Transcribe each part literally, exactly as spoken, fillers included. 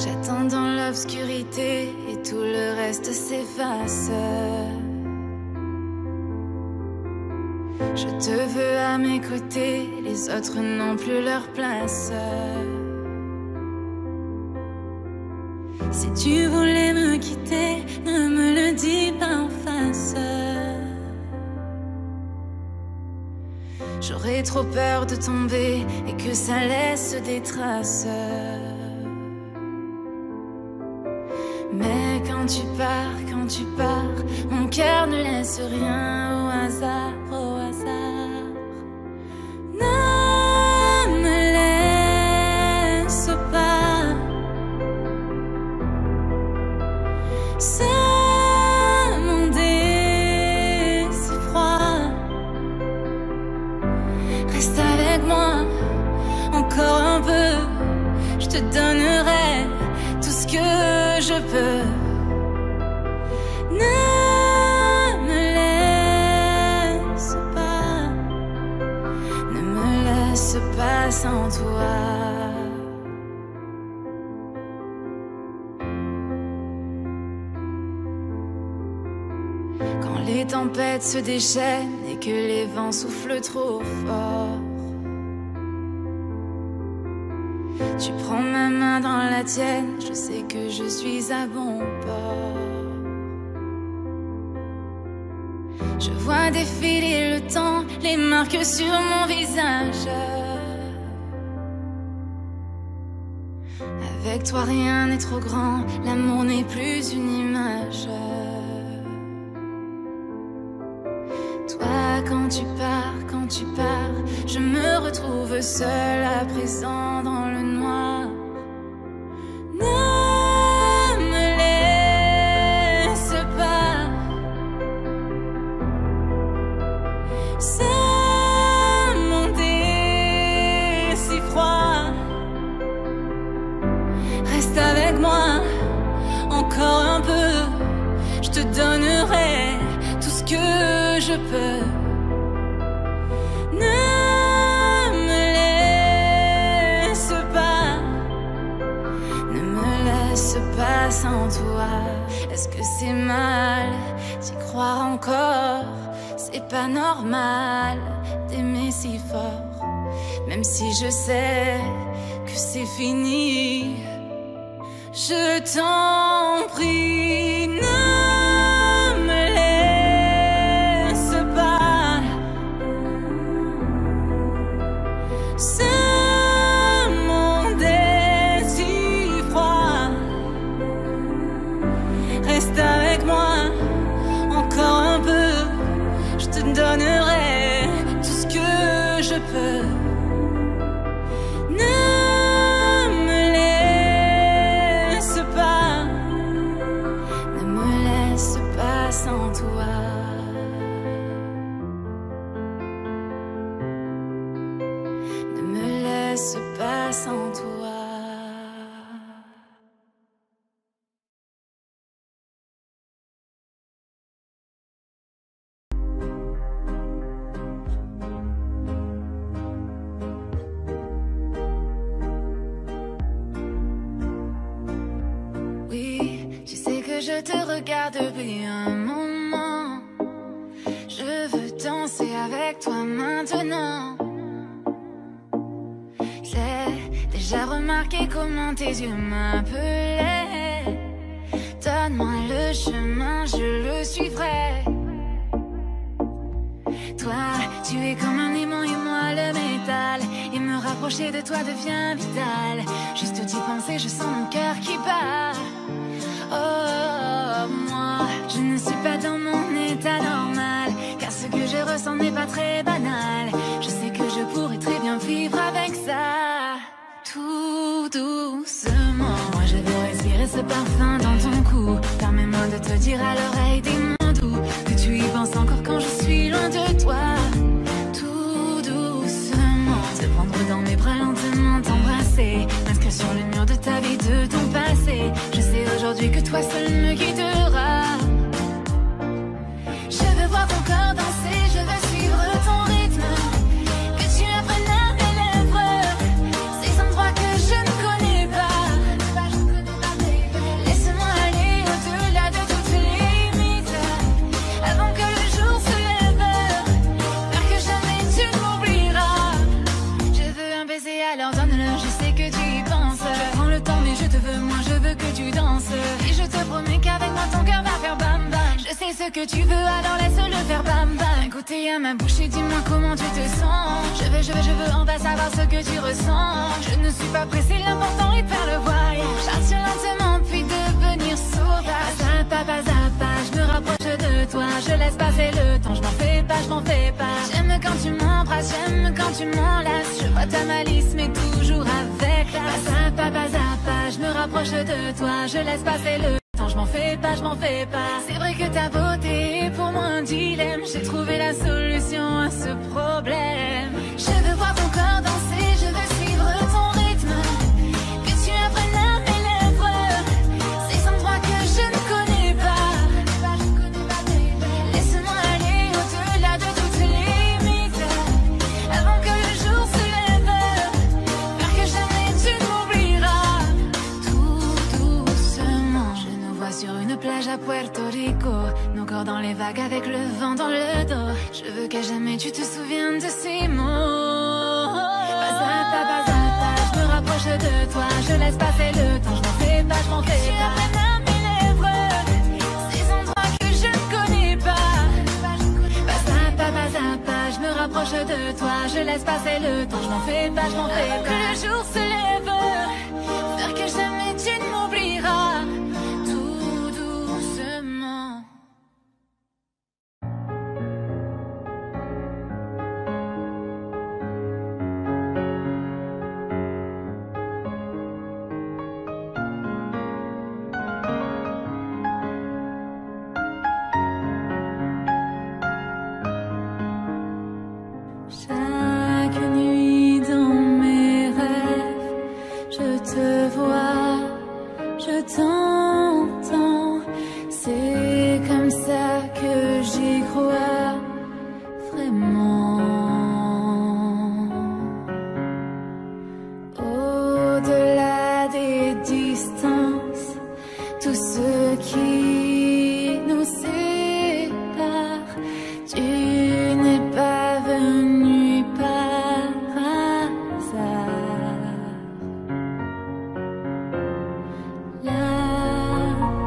J'attends dans l'obscurité et tout le reste s'efface. Je te veux à mes côtés, les autres n'ont plus leur place. Si tu voulais me quitter, ne me le dis pas en face. J'aurais trop peur de tomber et que ça laisse des traces. Mais quand tu pars, quand tu pars, mon cœur ne laisse rien au hasard, au hasard. Ne me laisse pas. Ce monde est si froid. Reste avec moi encore un peu. Je te donnerai tout ce que je peux. Ne me laisse pas. Ne me laisse pas sans toi. Quand les tempêtes se déchaînent et que les vents soufflent trop fort, tu prends ma main dans la tienne, je sais que je suis à bon port. Je vois défiler le temps, les marques sur mon visage. Avec toi rien n'est trop grand, l'amour n'est plus une image. Toi quand tu pars, quand tu pars, je me retrouve seule à présent dans le noir. Ne me laisse pas. Ce monde est si froid. Reste avec moi encore un peu. Je te donnerai tout ce que je peux. Ne me laisse pas. Ne me laisse pas sans toi. Est-ce que c'est mal d'y croire encore? C'est pas normal d'aimer si fort. Même si je sais que c'est fini, je t'en prie, ne me laisse pas. Ce monde est si froid. Reste avec moi encore un peu. Je te donnerai tout ce que je peux. Ne me laisse pas. Ne me laisse pas sans toi. Ne me laisse pas sans toi. Je te regarde depuis un moment. Je veux danser avec toi maintenant. J'ai déjà remarqué comment tes yeux m'appelaient. Donne-moi le chemin, je le suivrai. Toi, tu es comme un aimant et moi le métal. Et me rapprocher de toi devient vital. Juste d'y penser, je sens mon cœur qui bat. Oh, moi, je ne suis pas dans mon état normal, car ce que je ressens n'est pas très banal. Je sais que je pourrais très bien vivre avec ça. Tout doucement, moi je veux respirer ce parfum dans ton cou. Permets-moi de te dire à l'oreille des mots doux, que tu y penses encore quand je suis loin de toi. Tout doucement, te prendre dans mes bras lentement, t'embrasser, m'inscrire sur le mur de ta vie, de ton passé. Je sais aujourd'hui que toi seul me guidera. Je veux voir ton corps danser, je veux suivre ton rythme. Que tu apprennes à mes lèvres ces endroits que je ne connais pas. que tu veux, alors laisse-le faire bam bam. Goûter à ma bouche et dis-moi comment tu te sens. Je veux, je veux, je veux, on va savoir ce que tu ressens. Je ne suis pas pressée, l'important est faire le voyage. Partir lentement puis devenir sauvage. Pas à pas, pas à pas, je me rapproche de toi. Je laisse passer le temps, je m'en fais pas, je m'en fais pas. J'aime quand tu m'embrasses, j'aime quand tu m'enlaces. Je vois ta malice mais toujours avec la. Pas à pas, pas à pas, je me rapproche de toi. Je laisse passer le temps, je m'en fais pas, je m'en fais pas. C'est vrai que ta beauté est pour moi un dilemme. J'ai trouvé la solution à ce problème. Je veux voir ton corps danser, je veux suivre ton rythme. Que tu apprennes à mes lèvres ces endroits que je ne connais pas. Laisse-moi aller au-delà de toutes les limites avant que le jour se lève. Faire que jamais tu ne m'oublieras. Tout doucement, je nous vois sur une plage à Puerto Rico, nos corps dans les vagues avec le vent dans le dos. Je veux qu'à jamais tu te souviennes de ces mots. Pas à pas, pas à pas, je me rapproche de toi. Je laisse passer le temps, je m'en fais pas, je m'en fais pas. Tu apprennes à mes lèvres ces endroits que je ne connais pas. Pas à pas, pas à pas, je me rapproche de toi. Je laisse passer le temps, je m'en fais pas, je m'en fais pas. Que le jour se lève, faire que jamais tu ne m'oublieras. Tout doucement. Chaque nuit dans mes rêves, je te vois, je t'entends. C'est comme ça que j'y crois vraiment. Au-delà des distances, tout ce qui nous sépare, tu n'es pas venu par hasard. Là,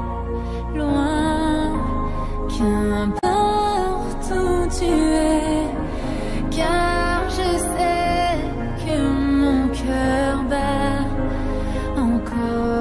loin, qu'importe où tu es, car je sais que mon cœur bat encore.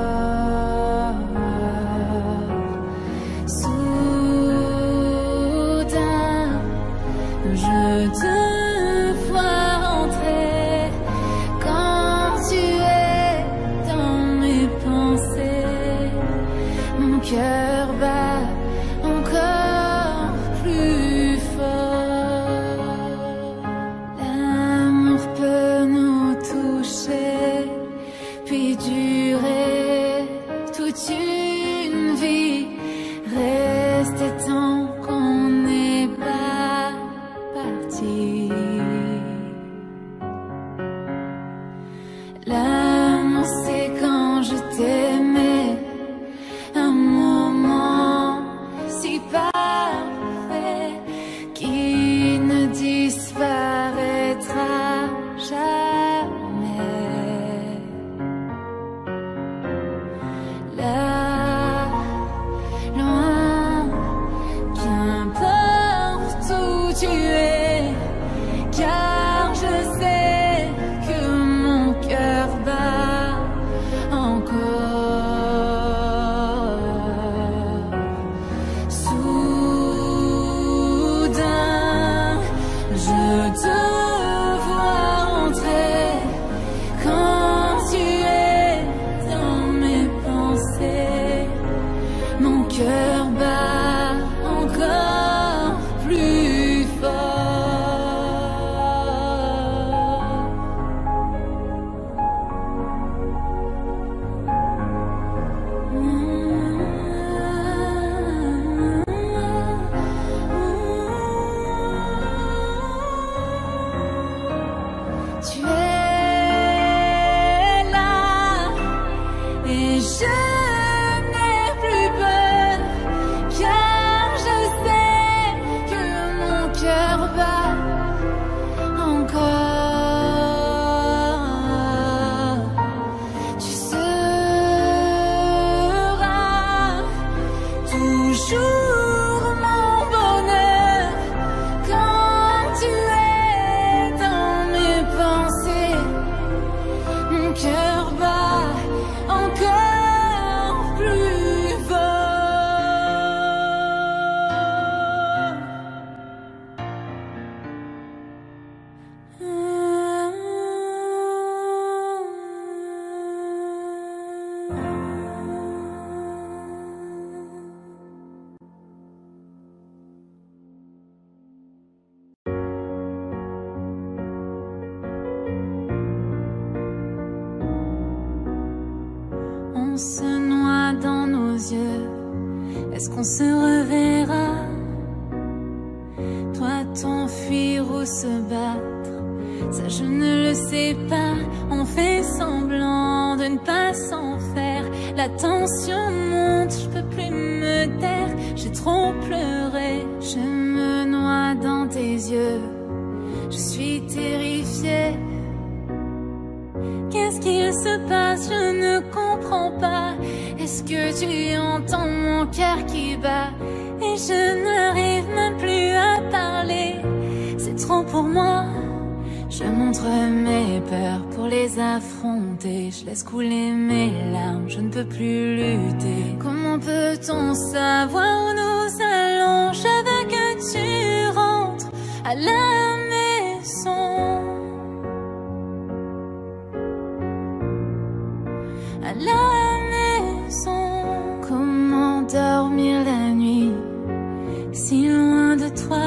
Soudain, je te vois rentrer quand tu es dans mes pensées. Mon cœur bat encore plus fort. L'amour peut nous toucher, puis durer toute une vie, rester tant qu'on n'est pas parti. L'amour c'est quand je t'aimais, un moment si parfait qui ne disparaîtra jamais. Là, loin, qu'importe où tu es, car je sais que mon cœur bat encore. Soudain, je te vois rentrer quand tu es dans mes pensées. Mon cœur bat encore plus fort. Tu es là et je n'ai plus peur, car je sais que mon cœur bat encore. Tu seras toujours ma se noie dans nos yeux. Est-ce qu'on se reverra? Toi t'enfuir ou se battre, ça je ne le sais pas. On fait semblant de ne pas s'en faire. La tension monte, je peux plus me taire. J'ai trop pleuré, je me noie dans tes yeux. Je suis terrifiée. Qu'est-ce qu'il se passe? Je ne comprends pas. Est-ce que tu entends mon cœur qui bat? Et je n'arrive même plus à parler. C'est trop pour moi. Je montre mes peurs pour les affronter. Je laisse couler mes larmes, je ne peux plus lutter. Comment peut-on savoir où nous allons? Je veux que tu rentres à la maison. À la maison. Comment dormir la nuit si loin de toi?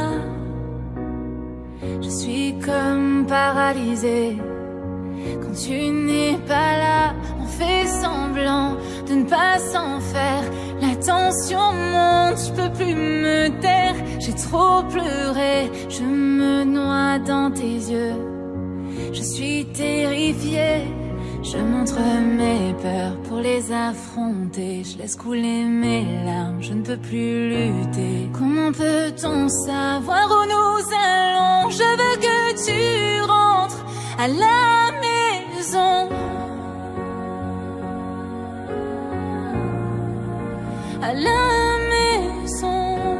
Je suis comme paralysée quand tu n'es pas là. On fait semblant de ne pas s'en faire. La tension monte, je peux plus me taire. J'ai trop pleuré, je me noie dans tes yeux. Je suis terrifiée. Je montre mes peurs pour les affronter. Je laisse couler mes larmes, je ne peux plus lutter. Comment peut-on savoir où nous allons? Je veux que tu rentres à la maison. À la maison.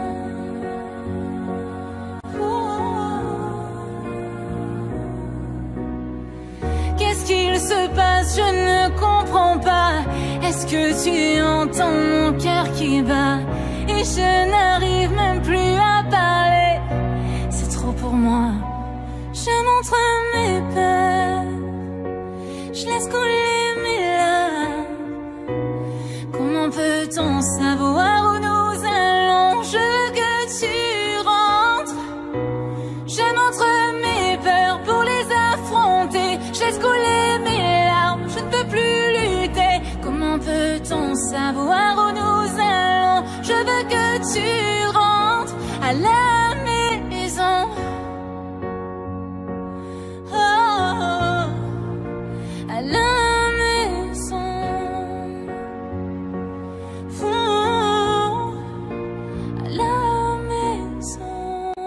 Qu'est-ce qu'il se passe? Je ne comprends pas. Est-ce que tu entends mon cœur qui bat? Et je n'arrive même plus à parler. C'est trop pour moi. Je montre mes peurs. Je laisse couler mes larmes. Comment peut-on savoir où nous allons? Je veux que tu rentres. Je montre mes peurs pour les affronter. Je laisse couler mes larmes, je ne peux plus lutter. Comment peut-on savoir où nous allons? Je veux que tu rentres à la maison. Oh, oh, à la maison. Oh, à la maison.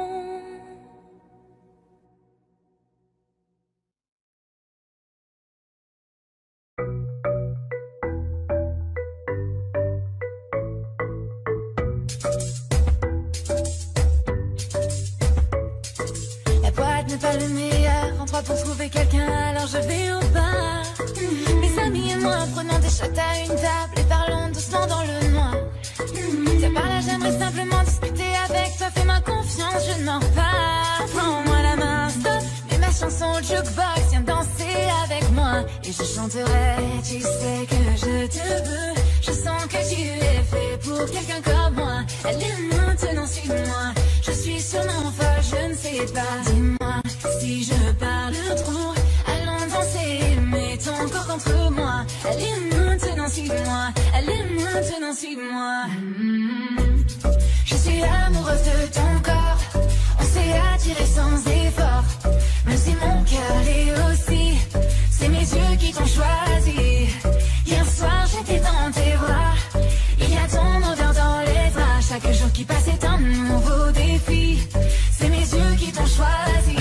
La boîte n'est pas le meilleur endroit pour trouver quelqu'un, alors je vais au bar. Mes amis et moi prenons des shots à une table et parlons doucement dans le noir. Tiens par là, j'aimerais simplement discuter avec toi. Fais-moi confiance, je ne mords pas. Prends-moi la main, stop, mets ma chanson au jukebox, viens danser avec moi. Et je chanterai, tu sais que je te veux. Je sens que tu es fait pour quelqu'un comme moi. Allez maintenant, suis-moi. Je suis sûrement folle, je ne sais pas. Dis-moi si je parle trop. Allons danser, mets ton corps contre moi. Allez maintenant, suis-moi. Allez maintenant, suis-moi. Mmh. Je suis amoureuse de ton corps. On s'est attiré sans effort. Même si mon cœur l'est aussi. C'est mes yeux qui t'ont choisi. Hier soir j'étais dans tes bras. Il y a ton odeur dans les draps. Chaque jour qui passe est un nouveau défi. C'est mes yeux qui t'ont choisi.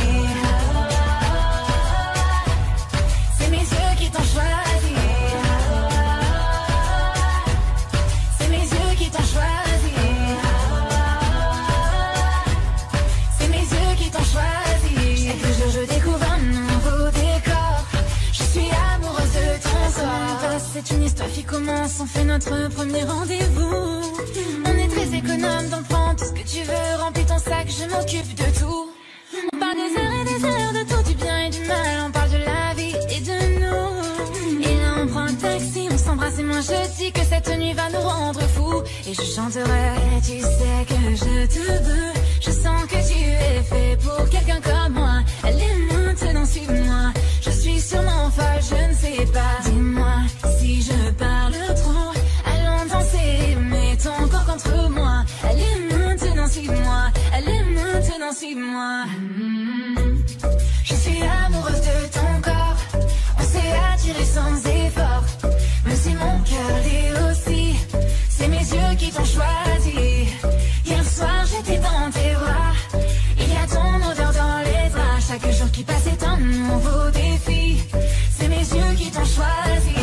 C'est mes yeux qui t'ont choisi. C'est mes yeux qui t'ont choisi. C'est mes yeux qui t'ont choisi. Chaque jour je découvre un nouveau décor. Je suis amoureuse de ton corps. C'est une histoire qui commence, on fait notre premier rendez-vous. On est très économe, donc prends tout ce que tu veux. Remplis ton sac, je m'occupe de tout. On parle des heures et des heures de tout, du bien et du mal. On parle de la vie et de nous. Et là on prend un taxi, on s'embrasse et moi je dis que cette nuit va nous rendre fous. Et je chanterai, tu sais que je te veux. Je sens que tu es fait pour quelqu'un comme moi. Allez maintenant, suis-moi. Je suis sûrement folle, je ne sais pas. Dis-moi si je parle trop. pendant six mois. Mmh. Je suis amoureuse de ton corps. On s'est attiré sans effort. Même si mon cœur l'est aussi. C'est mes yeux qui t'ont choisi. Hier soir j'étais dans tes bras. Il y a ton odeur dans les draps. Chaque jour qui passe est un nouveau défi. C'est mes yeux qui t'ont choisi.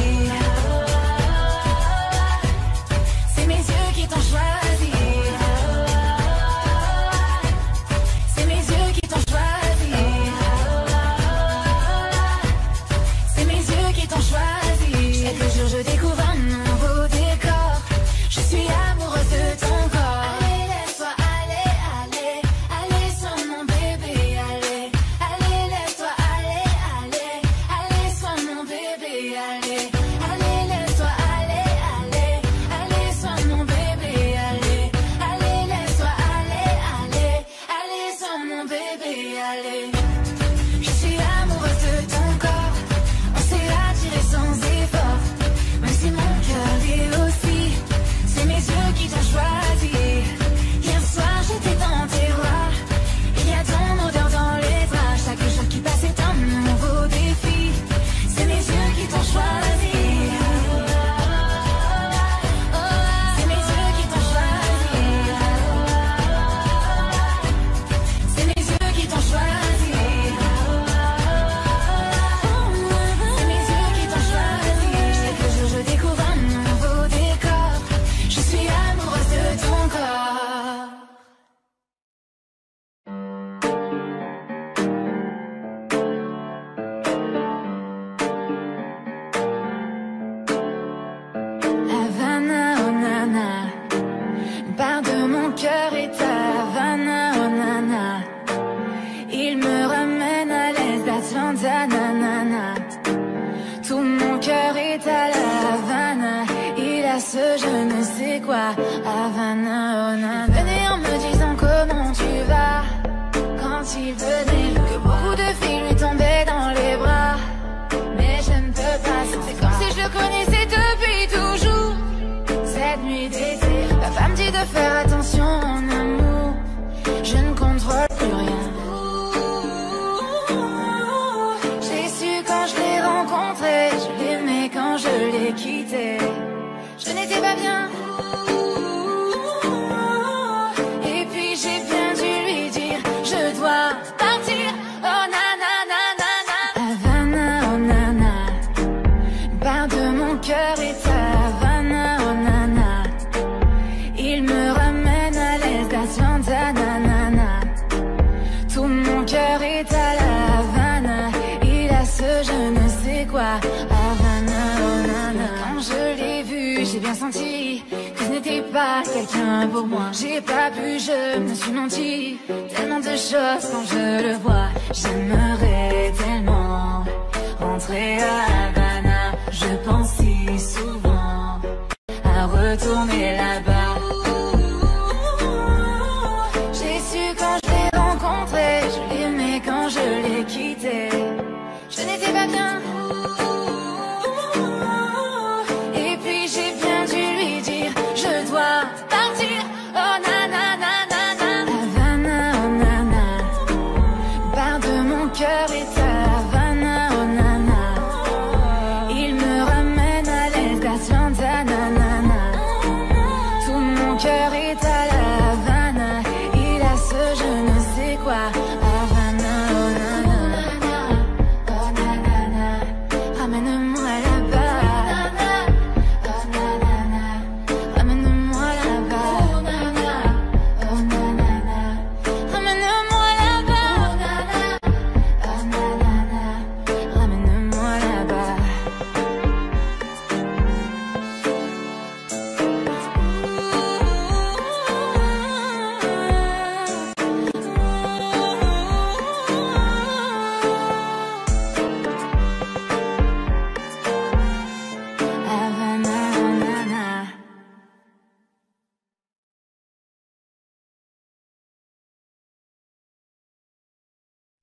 C'est mes yeux qui t'ont choisi. C'est mes yeux qui t'ont choisi. C'est mes yeux qui t'ont choisi. Chaque jour je découvre un nouveau décor. Je suis amoureuse de ton corps. Allez, laisse-toi aller, aller, aller sur mon bébé, allez, allez, laisse-toi aller, aller, aller sur mon bébé, allez, allez, laisse-toi aller, aller, aller sur mon bébé, allez, allez, laisse-toi aller, aller, aller sur mon bébé, allez. Je suis amoureuse de ton corps. On s'est attiré sans effort. Même si mon cœur l'est aussi. C'est mes yeux qui t'ont choisi. Hier soir j'étais dans tes bras. Il y a ton odeur dans les draps. Chaque jour qui passe est un nouveau défi. C'est mes yeux qui t'ont choisi. C'est mes yeux qui t'ont choisi. C'est mes yeux qui t'ont choisi. C'est mes yeux qui t'ont choisi. Chaque jour je découvre un nouveau décor. Je suis amoureuse de ton corps. Havana, oh nana, part de mon cœur est Havana, oh nana. Il me ramène à l'est d'Atlanta, nanana. Tout mon cœur est à la Havana. Il a ce je ne sais quoi, Havana, oh nana. Venez en me disant comment tu vas. Quand il venait, que beaucoup de filles lui tombaient dans les bras. Mais je ne peux pas, c'est comme si je le connaissais depuis toujours. Cette nuit d'été, papa me dit de faire attention en amour. Je ne contrôle plus rien. J'ai su quand je l'ai rencontré, je l'aimais quand je l'ai quitté. Je n'étais pas bien. Et puis j'ai bien dû lui dire, je dois partir. Oh nana, nana, nana. Havana, oh nana. Part de mon cœur est Havana, oh nana. Il me ramène à l'est d'Atlanta, nanana. Tout mon cœur est à la Havana. Il a ce je ne sais quoi, Havana, oh nana. Quand je l'ai vu, j'ai bien senti que ce n'était pas quelqu'un pour moi. J'ai pas pu, je me suis menti. Tellement de choses quand je le vois. J'aimerais tellement rentrer à Havana. Je pense si souvent à retourner là-bas. J'ai su quand je l'ai rencontré, je l'aimais quand je l'ai quitté. Je n'étais pas bien. Et puis j'ai bien dû lui dire, je dois partir. Oh nana, nana, nana. Havana, oh nana. Part de mon cœur est Havana, oh nana. Il me ramène à l'est d'Atlanta, nanana. Tout mon cœur est à la Havana. Il a ce je ne sais quoi, Havana, oh nana. Oh nanana. Ramène-moi là-bas. Oh nanana. Ramène-moi là-bas. Oh nana. Oh nanana. Ramène-moi là-bas. Oh nanana. Ramène-moi là-bas. Havana, oh nana.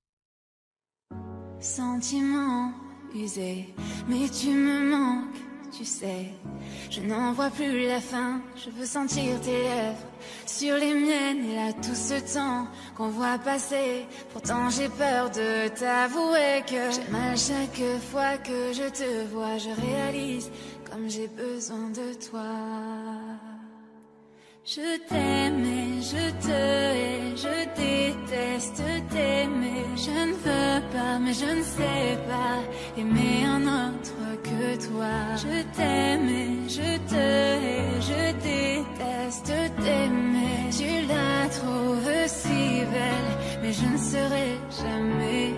Sentiment usé, mais tu me manques. tu sais. Je n'en vois plus la fin, je veux sentir tes lèvres sur les miennes. Et là tout ce temps qu'on voit passer, pourtant j'ai peur de t'avouer que j'ai mal chaque fois que je te vois. Je réalise comme j'ai besoin de toi. Je t'aime et je te hais, je déteste t'aimer. Je ne veux pas, mais je ne sais pas aimer un autre que toi. Je t'aime et je te hais, je déteste t'aimer. Tu la trouves si belle, mais je ne serai jamais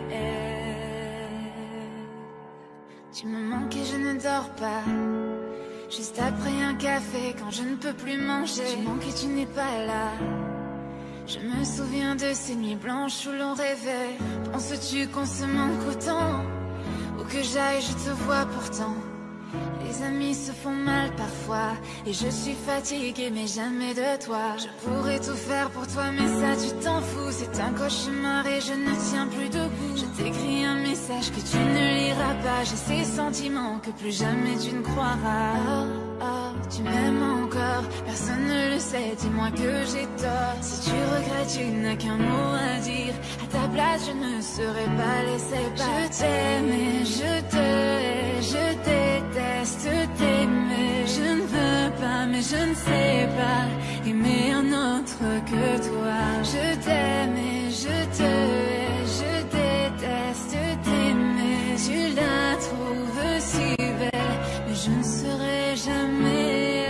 elle. Tu me manques et je ne dors pas. Juste après un café, quand je ne peux plus manger, tu manques et tu n'es pas là. Je me souviens de ces nuits blanches où l'on rêvait. Penses-tu qu'on se manque autant? Où que j'aille, je te vois pourtant. Les amis se font mal parfois, et je suis fatiguée mais jamais de toi. Je pourrais tout faire pour toi mais ça tu t'en fous. C'est un cauchemar et je ne tiens plus debout. Je t'écris un message que tu ne liras pas. J'ai ces sentiments que plus jamais tu ne croiras. Oh, oh, tu m'aimes encore, personne ne le sait, dis-moi que j'ai tort. Si tu regrettes, tu n'as qu'un mot à dire. À ta place, je ne serais pas laissée partir. Je t'aime et je te hais, je déteste t'aimer. Je ne veux pas, mais je ne sais pas aimer un autre que toi. Je t'aime et je te hais, je déteste t'aimer. Tu la trouves si belle, mais je ne serai jamais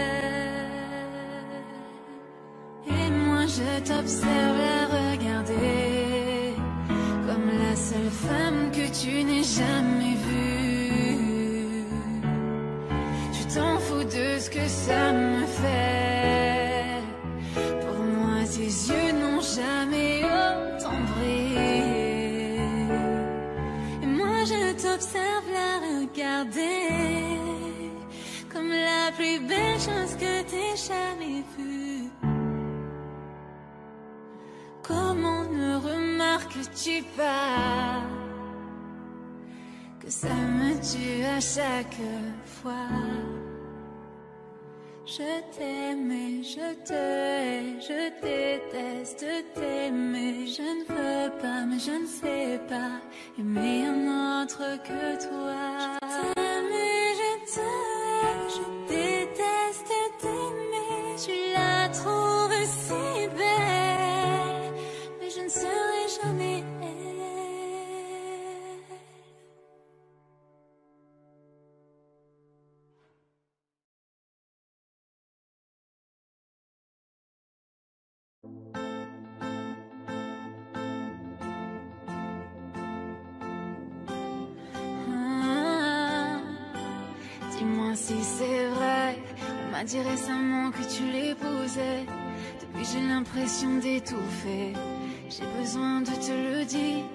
elle. Et moi je t'observe la regarder comme la seule femme que tu n'aies jamais vue. Tu t'en fous de ce que ça me fait. Pour moi tes yeux n'ont jamais autant brillé. Et moi je t'observe la regarder comme la plus belle chose que t'aies jamais vue. Comment ne remarques-tu pas que ça me tue à chaque fois? Je t'aime et je te hais, je déteste t'aimer. Je ne veux pas, mais je ne sais pas aimer un autre que toi. Je t'aime et je te hais, je déteste t'aimer. Tu la trouves si belle, mais je ne serai jamais elle. Dis-moi si c'est vrai, on m'a dit récemment que tu l'épousais. Depuis j'ai l'impression d'étouffer, j'ai besoin de te le dire.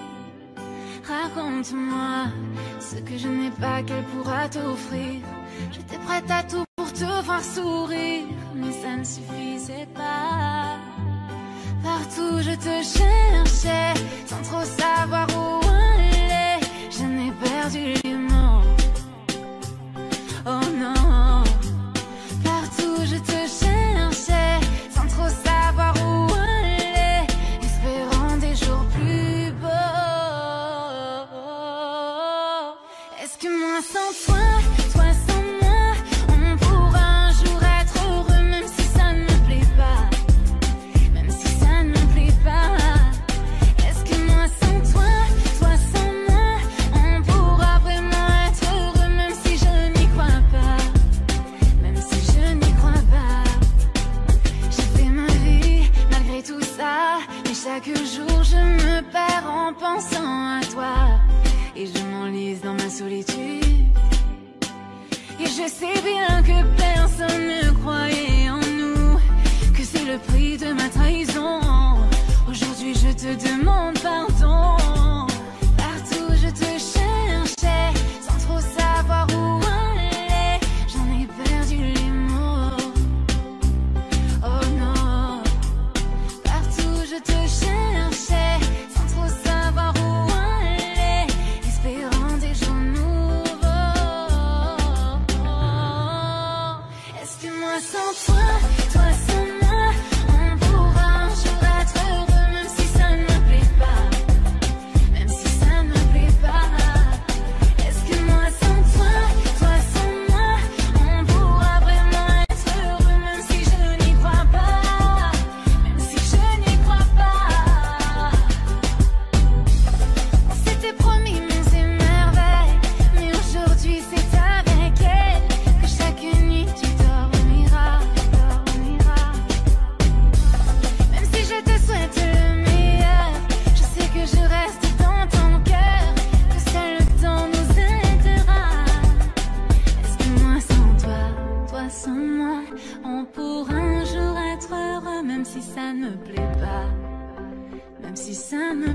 Raconte-moi ce que je n'ai pas qu'elle pourra t'offrir. J'étais prête à tout pour te voir sourire, mais ça ne suffisait pas. Partout je te cherchais, sans trop savoir où aller. Je n'ai perdu les mots. Oh non, partout je te cherchais, sans trop savoir où aller, espérant des jours plus beaux. Est-ce que moi sans toi, toi sans moi, on pourra un jour être heureux, même si ça ne me plaît pas, même si ça ne me plaît pas? Est-ce que moi sans toi, toi sans moi, on pourra vraiment être heureux, même si je n'y crois pas, même si je n'y crois pas? J'ai fait ma vie malgré tout ça, mais chaque jour je me perds en pensant à toi. Et je m'enlise dans ma solitude. Et je sais bien que personne ne croyait en nous, que c'est le prix de ma trahison. Aujourd'hui je te demande pardon. Partout je te cherchais, sans trop savoir où aller. J'en ai perdu les mots. Oh non. Partout je te cherchais, sans trop savoir où aller, espérant des jours nouveaux.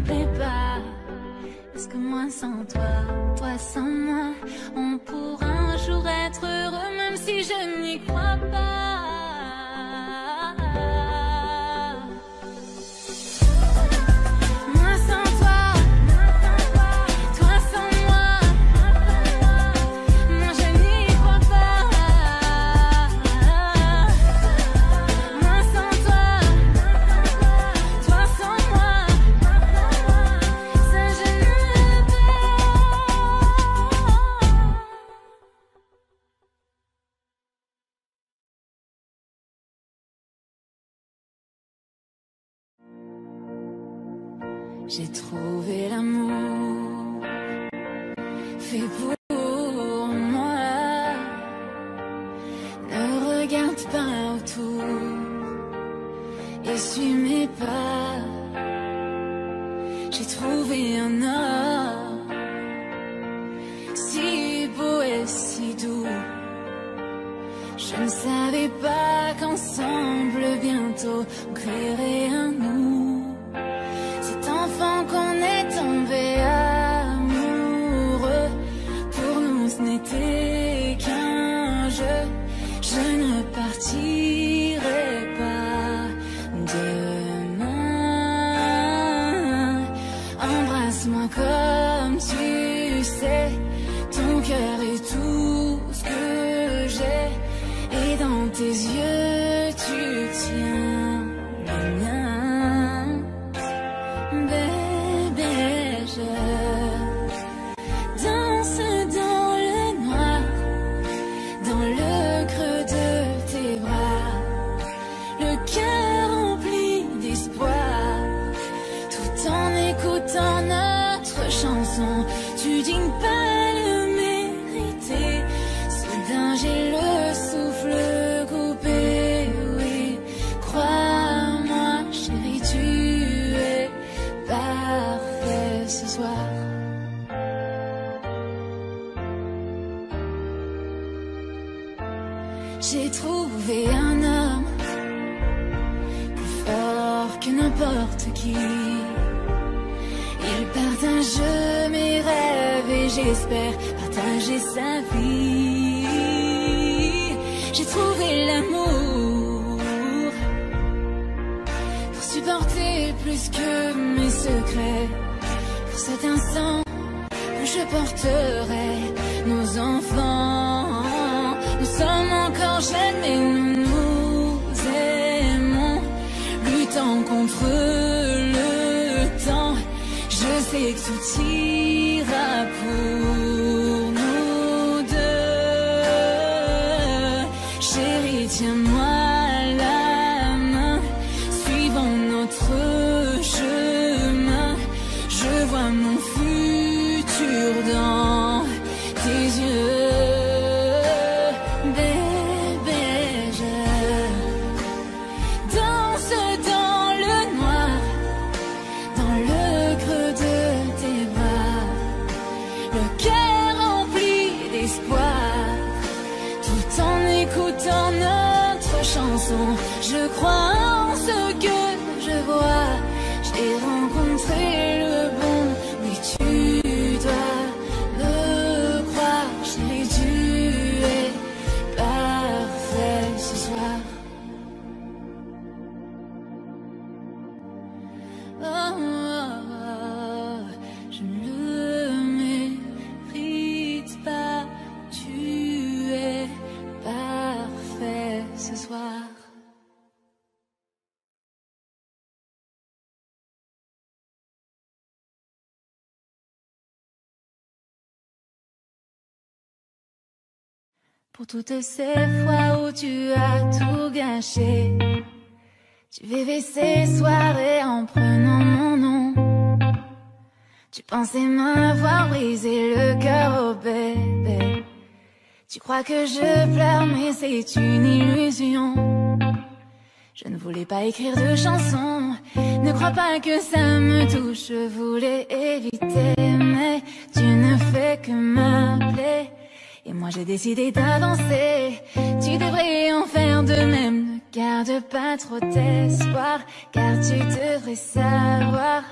plaît pas. Est-ce que moi sans toi, toi sans moi, on pourra un jour être heureux même si je n'y crois pas? Moi sans toi, toi sans moi, moi je n'y crois pas. Moi sans toi, toi sans moi, ça je ne veux pas. J'ai trouvé l'amour fait pour moi. Ne regarde pas autour, essuie mes pas. J'ai trouvé un homme si beau et si doux. Je ne savais pas qu'ensemble bientôt on créerait un nous. Cet enfant qu'on est tombé amoureux, pour nous ce n'était qu'un jeu. Je ne partirai pas demain. Embrasse-moi comme tu sais, ton cœur est tout ce que j'ai. Et dans tes yeux tu tiens le mien. Bébé, je danse dans le noir, dans le creux de tes bras, le cœur rempli d'espoir, tout en écoutant notre chanson. Tu dignes pas le mériter, soudain j'ai le souffle coupé. Oui, crois-moi chérie, tu es parfait ce soir. J'ai trouvé un homme plus fort que n'importe qui. Il partage mes rêves et j'espère partager sa vie. J'ai trouvé l'amour pour supporter plus que mes secrets. Pour cet instant où je porterai nos enfants. Nous sommes encore jeunes mais nous nous aimons, luttant contre le temps. Je sais que tout ira pour nous deux. Chérie, tiens-moi la main, suivons notre chemin. Je vois mon futur dans tes yeux. Bébé, je danse dans le noir, dans le creux de tes bras, le cœur rempli d'espoir, tout en écoutant notre chanson. Je crois en ce que je vois, j'ai rencontré le bon. Oui, tu dois le croire, chérie, tu es parfait ce soir. Oh, oh, oh, je ne le mérite pas, tu es parfait ce soir. Pour toutes ces fois où tu as tout gâché, tu vivais ces soirées en prenant mon nom. Tu pensais m'avoir brisé le cœur, oh bébé. Tu crois que je pleure mais c'est une illusion. Je ne voulais pas écrire de chansons, ne crois pas que ça me touche. Je voulais éviter mais tu ne fais que m'appeler. Et moi j'ai décidé d'avancer. Tu devrais en faire de même. Ne garde pas trop d'espoir, car tu devrais savoir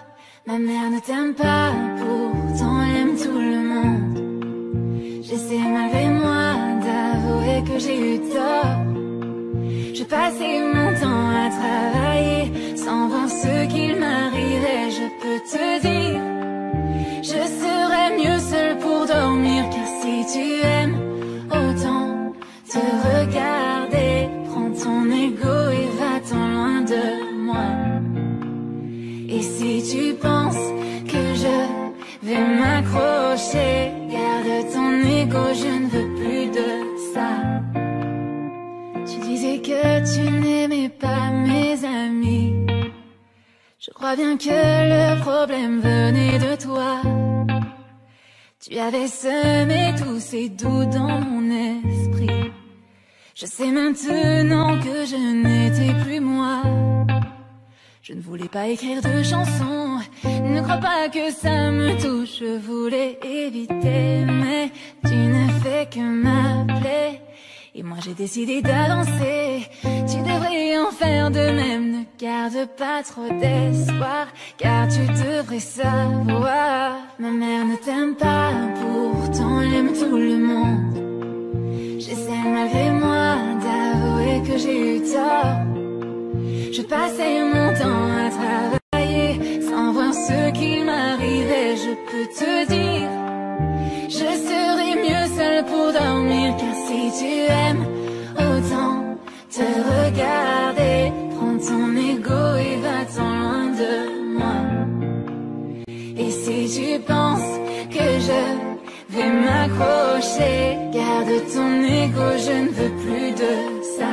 Ma mère ne t'aime pas, pourtant elle aime tout le monde. J'essaie malgré moi d'avouer que j'ai eu tort. Je passais mon temps à travailler sans voir ce qu'il m'arrivait. Je peux te dire, je serais mieux seule pour dormir. Car si tu aimes autant te regarder, prends ton ego et va-t'en loin de moi. Et si tu penses que je vais m'accrocher, garde ton ego, je ne veux plus de ça. Tu disais que tu n'aimais pas mes amis. Je crois bien que le problème venait de toi. Tu avais semé tous ces doutes dans mon esprit. Je sais maintenant que je n'étais plus moi. Je ne voulais pas écrire de chansons, ne crois pas que ça me touche. Je voulais éviter, mais tu ne fais que m'appeler. Et moi j'ai décidé d'avancer. Tu devrais en faire de même. Ne garde pas trop d'espoir, car tu devrais savoir. Ma mère ne t'aime pas, pourtant elle aime tout le monde. J'essaie malgré moi d'avouer que j'ai eu tort. Je passais mon temps à travailler sans voir ce qu'il m'arrivait. Je peux te dire, je serais mieux seule pour dormir. Car si tu aimes autant te regarder, prends ton ego et va-t'en loin de moi. Et si tu penses que je vais m'accrocher, garde ton ego, je ne veux plus de ça.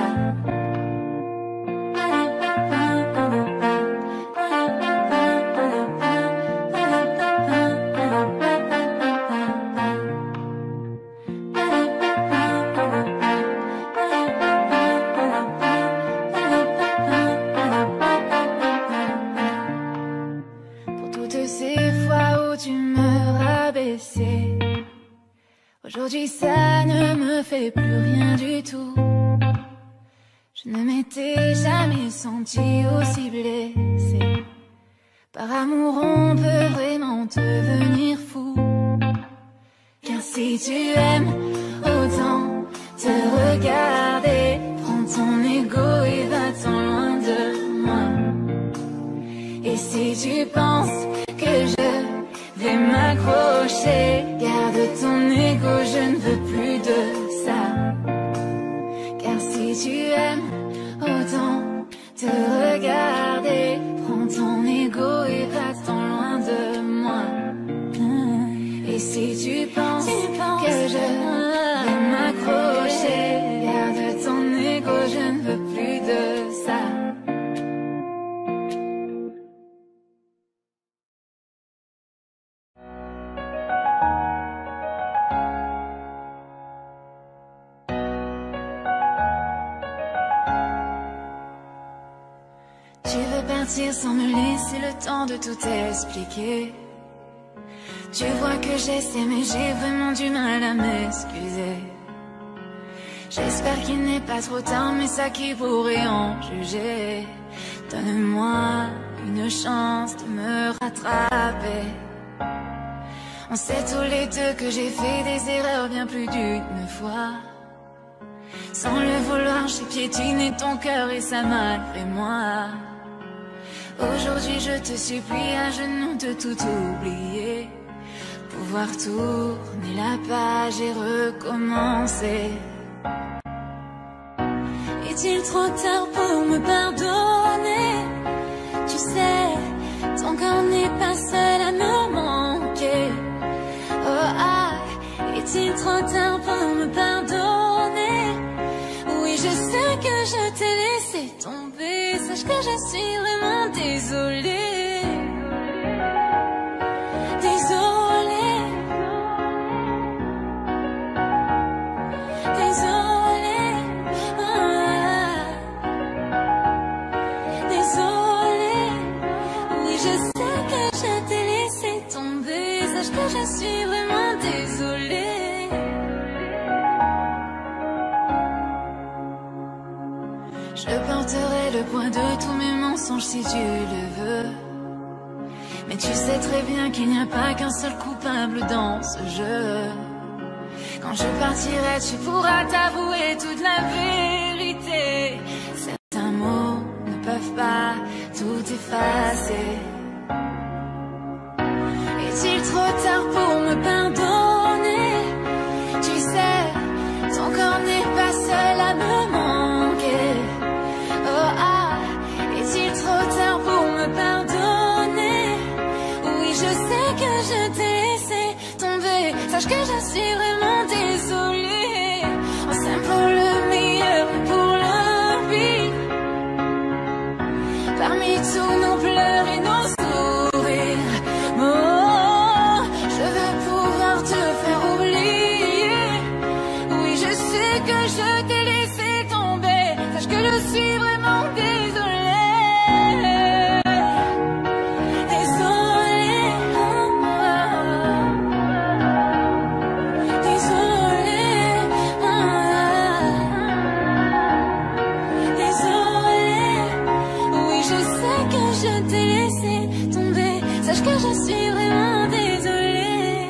Aujourd'hui ça ne me fait plus rien du tout. Je ne m'étais jamais sentie aussi blessée. Par amour on peut vraiment devenir fou. Car si tu aimes autant te regarder, prends ton ego et va-t'en loin de moi. Et si tu penses que je vais m'accrocher, garde ton ego, je ne veux plus de ça. Car si tu aimes autant te regarder, prends ton ego et va-t'en loin de moi. Et si tu penses, tu penses que je vais m'accrocher, garde ton ego, je ne veux plus de ça. Sans me laisser le temps de tout expliquer. Tu vois que j'essaie mais j'ai vraiment du mal à m'excuser. J'espère qu'il n'est pas trop tard, mais ça qui pourrait en juger. Donne-moi une chance de me rattraper. On sait tous les deux que j'ai fait des erreurs bien plus d'une fois. Sans le vouloir, j'ai piétiné ton cœur et ça malgré moi. Aujourd'hui je te supplie à genoux de tout oublier, pouvoir tourner la page et recommencer. Est-il trop tard pour me pardonner? Tu sais, ton corps n'est pas seul à me manquer. Oh ah, est-il trop tard pour me pardonner? Oui, je sais que je t'ai laissé tomber. Sache que je suis vraiment désolée. Désolée. Désolée. Ah. Désolée. Oui, je sais que je t'ai laissé tomber. Sache que je suis vraiment désolée. Je porterai le poids de tous mes mensonges si tu le veux. Mais tu sais très bien qu'il n'y a pas qu'un seul coupable dans ce jeu. Quand je partirai, tu pourras t'avouer toute la vérité. Certains mots ne peuvent pas tout effacer. Est-il trop tard pour me pardonner? Tu sais, ton corps n'est pas seul à me manquer. Oh ah, est-il trop tard pour me pardonner? Oui, je sais que je t'ai laissé tomber. Sache que je suis vraiment désolée. On s'aime pour le meilleur et pour le pire. Parmi tous nos pleurs et nos sourires, oh, je veux pouvoir te faire oublier. Oui, je sais que je t'ai laissé tomber. Sache que je suis vraiment désolée. Que je suis vraiment désolée.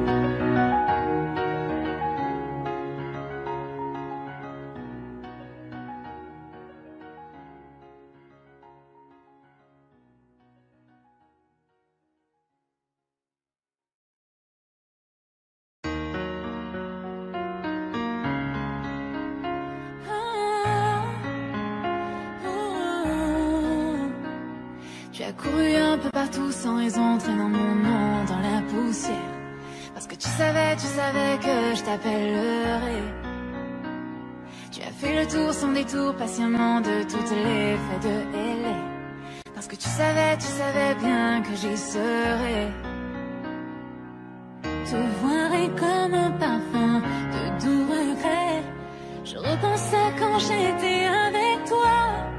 Tu as couru un peu partout sans raison, traînant mon nom dans la poussière. Parce que tu savais, tu savais que je t'appellerais. Tu as fait le tour sans détour, patiemment, de toutes les fêtes de L A. Parce que tu savais, tu savais bien que j'y serais. Te voir est comme un parfum de doux regret. Je repense à quand j'étais avec toi.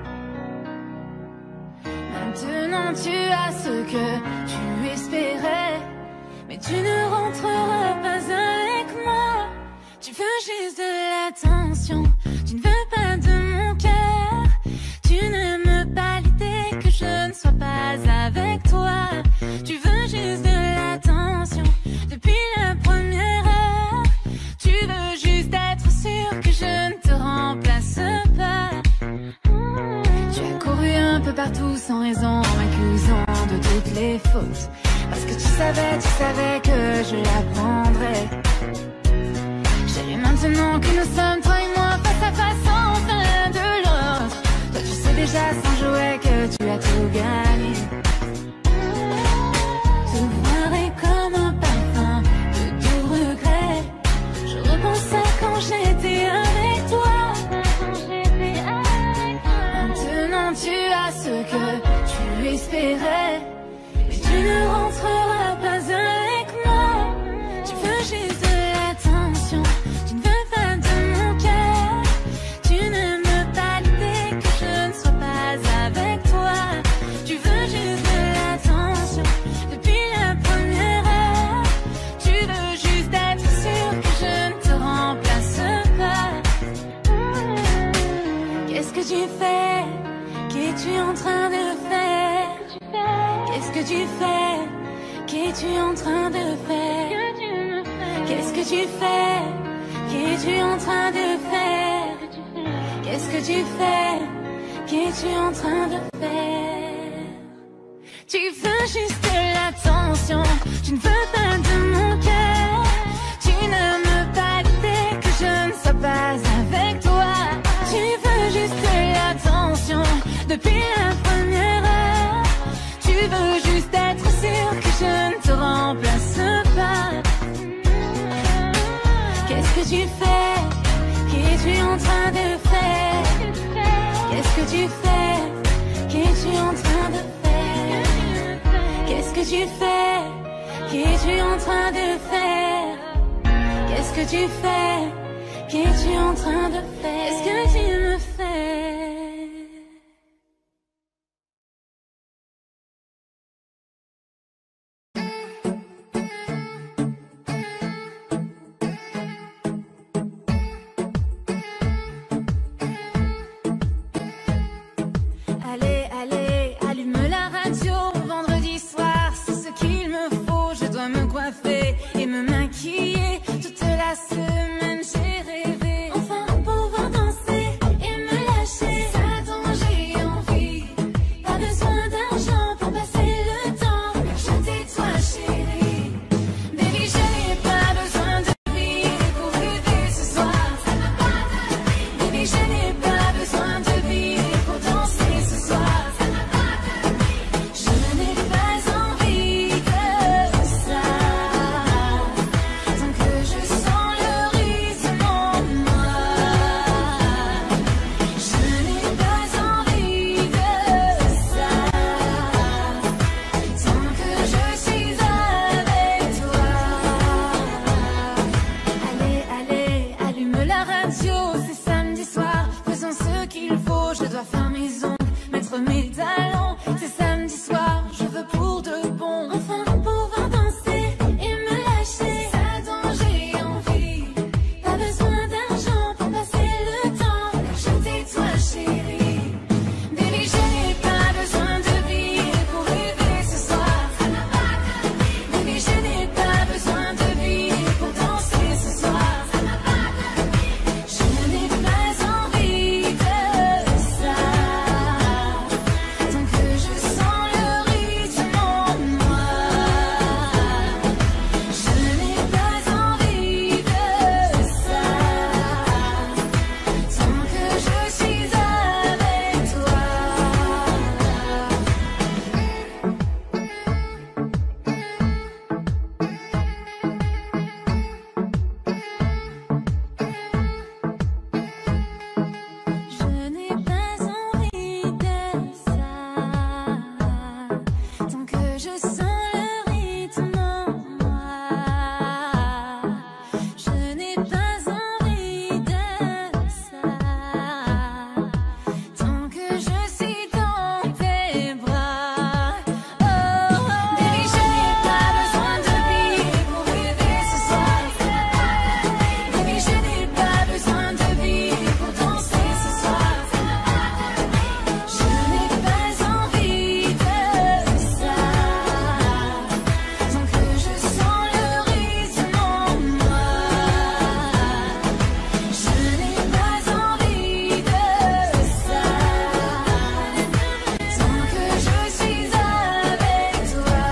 Maintenant tu as ce que tu espérais, mais tu ne rentreras pas avec moi. Tu veux juste de l'attention, tu ne veux pas de mon cœur. Tu n'aimes pas l'idée que je ne sois pas avec toi. Tu veux juste de l'attention depuis la première heure. Tu veux juste être sûr que je ne te remplace pas. Tu as couru un peu partout sans raison, en m'accusant de toutes les fautes. Parce que tu savais, tu savais que je l'apprendrais. Chérie, maintenant que nous sommes toi et moi face à face enfin l'un de l'autre, toi tu sais déjà sans jouer que tu as tout gagné. Te voir est comme un parfum de doux regret. Je repense à quand j'étais avec toi. Maintenant tu as ce que tu espérais, mais tu ne rentreras pas avec moi. Tu veux juste de l'attention, tu ne veux pas de mon cœur. Tu n'aimes pas l'idée que je ne sois pas avec toi. Tu veux juste de l'attention depuis la première heure. Tu veux juste être sûr que je ne te remplace pas. Qu'est-ce que tu fais? Qu'es-tu en train de faire? Qu'est-ce que tu fais? Qu'es-tu en train de faire? Qu'est-ce que tu fais? Qu'es-tu en train de faire? Qu'est-ce que tu fais? Qu'es-tu en train de faire? Tu veux juste de l'attention, tu ne veux pas de mon cœur. Tu n'aimes pas l'idée que je ne sois pas avec toi. Tu veux juste de l'attention depuis la première heure. Tu veux juste être sûr que je ne te remplace pas. Qu'est-ce que tu fais? Qu'es-tu en train de faire? Qu'est-ce que tu fais? Qu'es-tu en train de faire? Qu'est-ce que tu fais? Qu'es-tu en train de faire? Qu'est-ce que tu fais? Qu'es-tu en train de faire? Qu'est-ce que tu me fais? Allez, allez, allume la radio, vendredi soir, c'est dois me coiffer et me maquiller. Toute la semaine j'ai rêvé enfin pouvoir danser et me lâcher. C'est ça dont j'ai envie. Pas besoin d'argent pour passer le temps. Je t'ai toi chérie. Baby, je n'ai pas besoin de billets pour rêver ce soir. Baby, je n'ai pas besoin de billets pour danser ce soir. Je n'ai pas envie de ça. Tant que je sens le rythme en moi. Je n'ai pas envie de ça. Tant que je suis avec toi. Allez, allez, allume la radio, c'est samedi soir. Faisons ce qu'il faut, je dois faire mes ongles, mettre mes talons. C'est samedi soir, je veux pour de bon enfin pouvoir danser et me lâcher. C'est ça dont j'ai envie. Pas besoin d'argent pour passer le temps. Je t'ai toi chérie. Baby, je n'ai pas besoin de billets pour rêver ce soir. Baby, je n'ai pas besoin de billets pour danser ce soir. Je n'ai pas envie de ça. Tant que je sens le rythme en moi. Je n'ai pas envie de ça. Tant que je suis avec toi. Je n'ai pas envie de ça. Tant que je sens le rythme en moi. Je n'ai pas envie de ça. Tant que je suis dans tes bras. Oh, baby, je n'ai pas besoin de billets pour rêver ce soir. Baby, je n'ai pas besoin de billets pour danser ce soir. Je n'ai pas envie de ça. Tant que je sens le rythme en moi. Je n'ai pas envie de ça. Tant que je suis avec toi.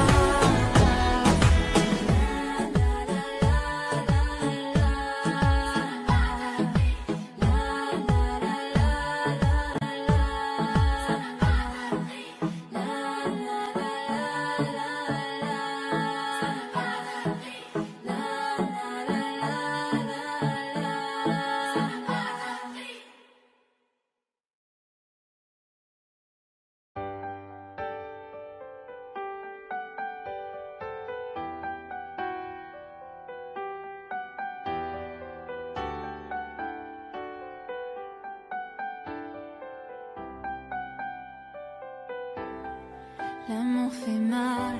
L'amour fait mal.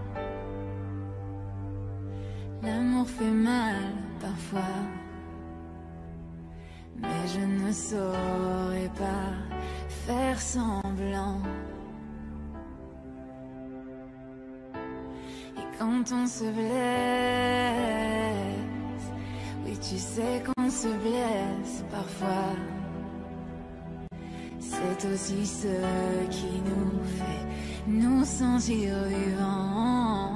L'amour fait mal parfois. Mais je ne saurais pas faire semblant. Et quand on se blesse, oui tu sais qu'on se blesse parfois. C'est aussi ce qui nous fait nous sentir vivants.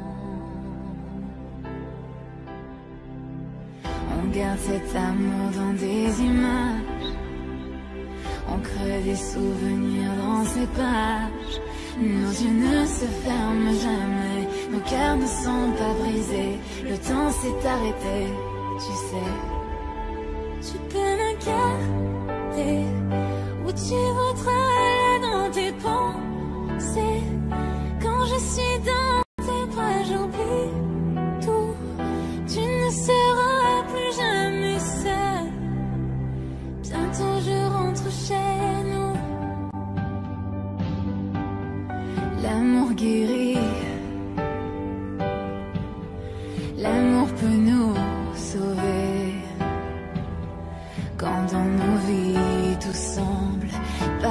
On garde cet amour dans des images. On crée des souvenirs dans ces pages. Nos yeux ne se ferment jamais. Nos cœurs ne sont pas brisés. Le temps s'est arrêté, tu sais. Tu peux me garder où tu voudras aller dans tes pensées. Quand je suis dans tes bras, j'oublie tout. Tu ne seras plus jamais seul. Bientôt je rentre chez nous. L'amour guérit. L'amour peut nous sauver. Quand dans nos vies tout semble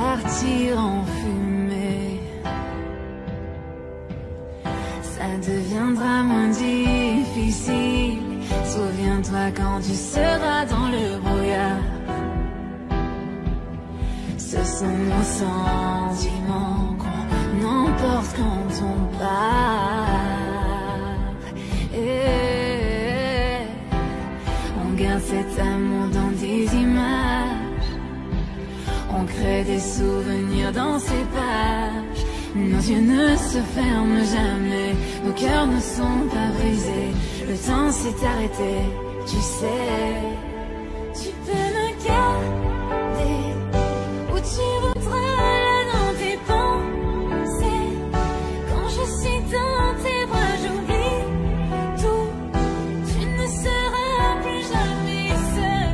partir en fumée, ça devient deviendra moins difficile. Souviens-toi quand tu seras dans le brouillard. Ce sont nos sentiments qu'on emporte quand on part. Et on garde cet amour dans des images. On crée des souvenirs dans ces pages. Nos yeux ne se ferment jamais, nos cœurs ne sont pas brisés. Le temps s'est arrêté, tu sais. Tu peux me garder où tu voudras, là dans tes pensées. Quand je suis dans tes bras, j'oublie tout. Tu ne seras plus jamais seul.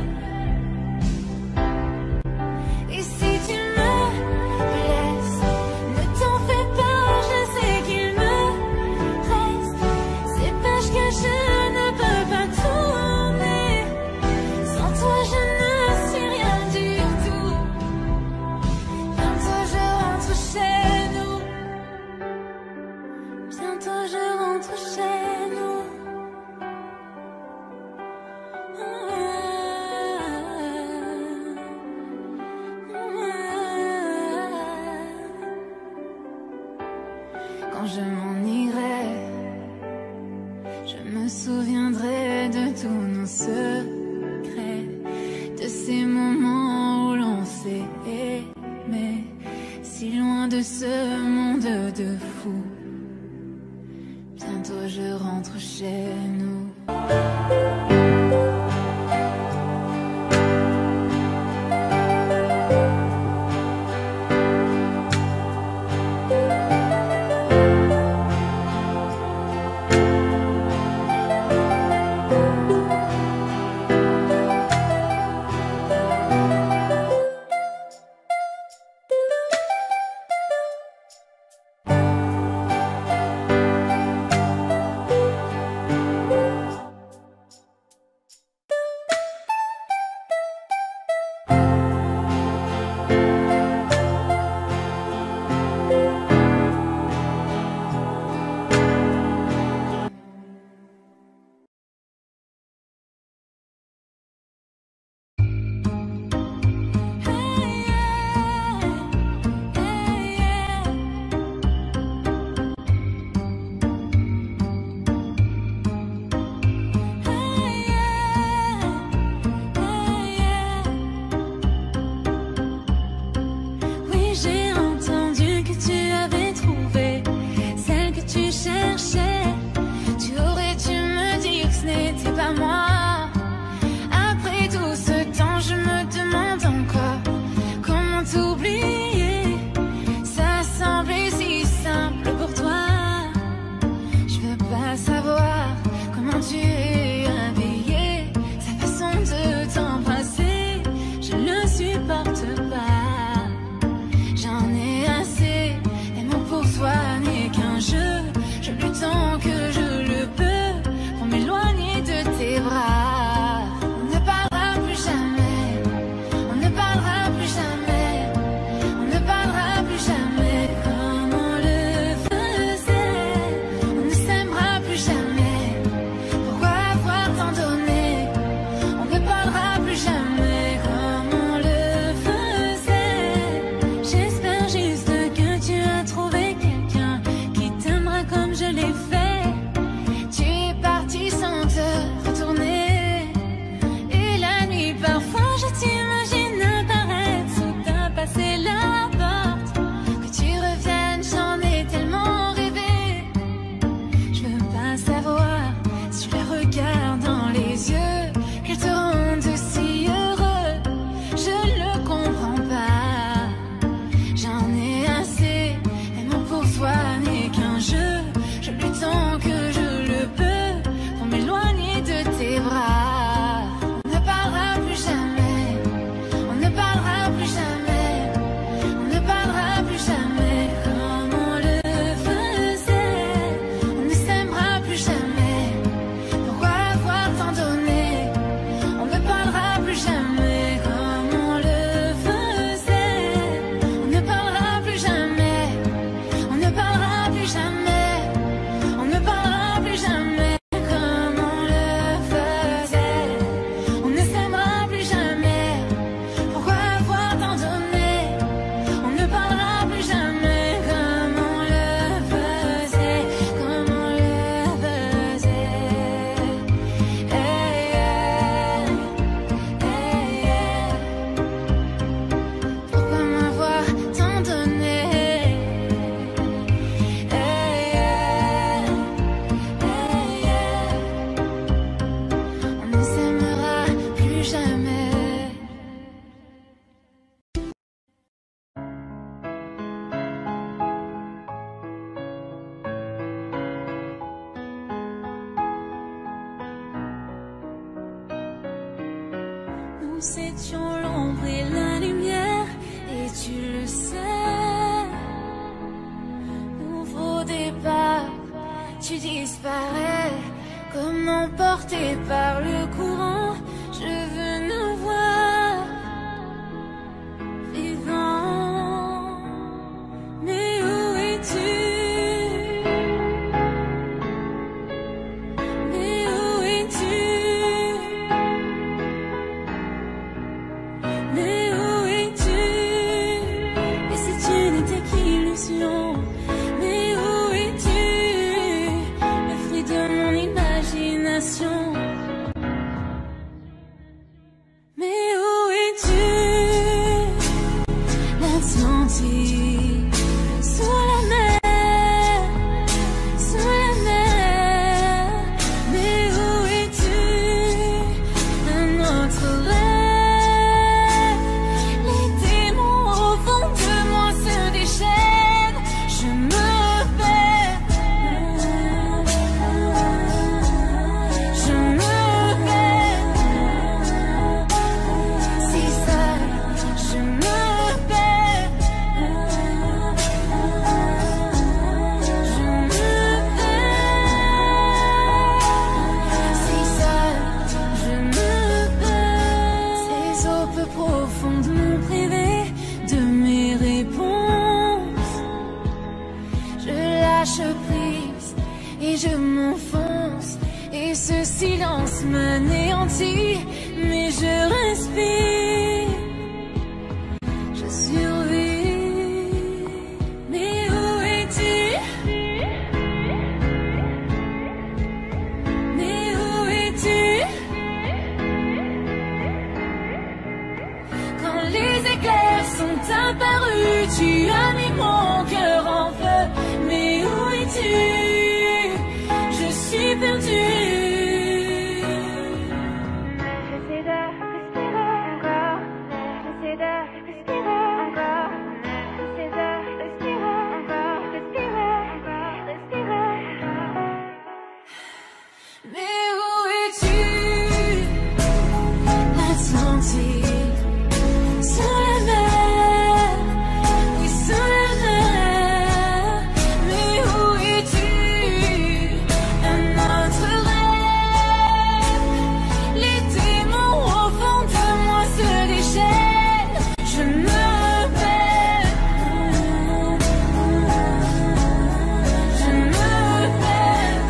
Et si tu me blesses, ne t'en fais pas, je sais qu'il me reste ces pages que je ne peux pas tourner. Sans toi je ne suis rien du tout. Bientôt je rentre chez nous. Bientôt je rentre chez nous. Quand je m'en irai, je me souviendrai de tous nos secrets, de ces moments où l'on s'est aimé, si loin de ce monde de fous. Bientôt je rentre chez nous. Nous étions l'ombre et la lumière, et tu le sais. Nouveau départ, tu disparais, comme emporté par le courant. Je veux nous voir vivants. Mais où es-tu? Mais où es-tu? Mais où es-tu? Et si tu n'étais qu'illusion? Mais où es-tu? Le fruit de mon imagination. Mais où es-tu? L'Atlantide, sous la mer, sous la mer. Mais où es-tu? Un autre rêve. Les démons au fond de moi se déchaînent. Je me perds. Je me perds. Si seul, je me perds. Je me perds. Si seul, je me perds. Ces eaux peu profondes m'ont privé de mes réponses. Je lâche prise et je m'enfonce. Et ce silence m'anéantit. Mais je respire. Je survis. Mais où es-tu? Mais où es-tu? Quand les éclairs sont apparus, tu as mis mon cœur en feu. Mais où es-tu? Je suis perdue. J'essaie de respirer encore. J'essaie de respirer encore. J'essaie de respirer encore. Respirer encore. Respirer. Mais où es-tu? L'Atlantide, sous la mer, oui sous la mer. Mais où es-tu? Un autre rêve. Les démons au fond de moi se déchaînent. Je me perds. Je me perds.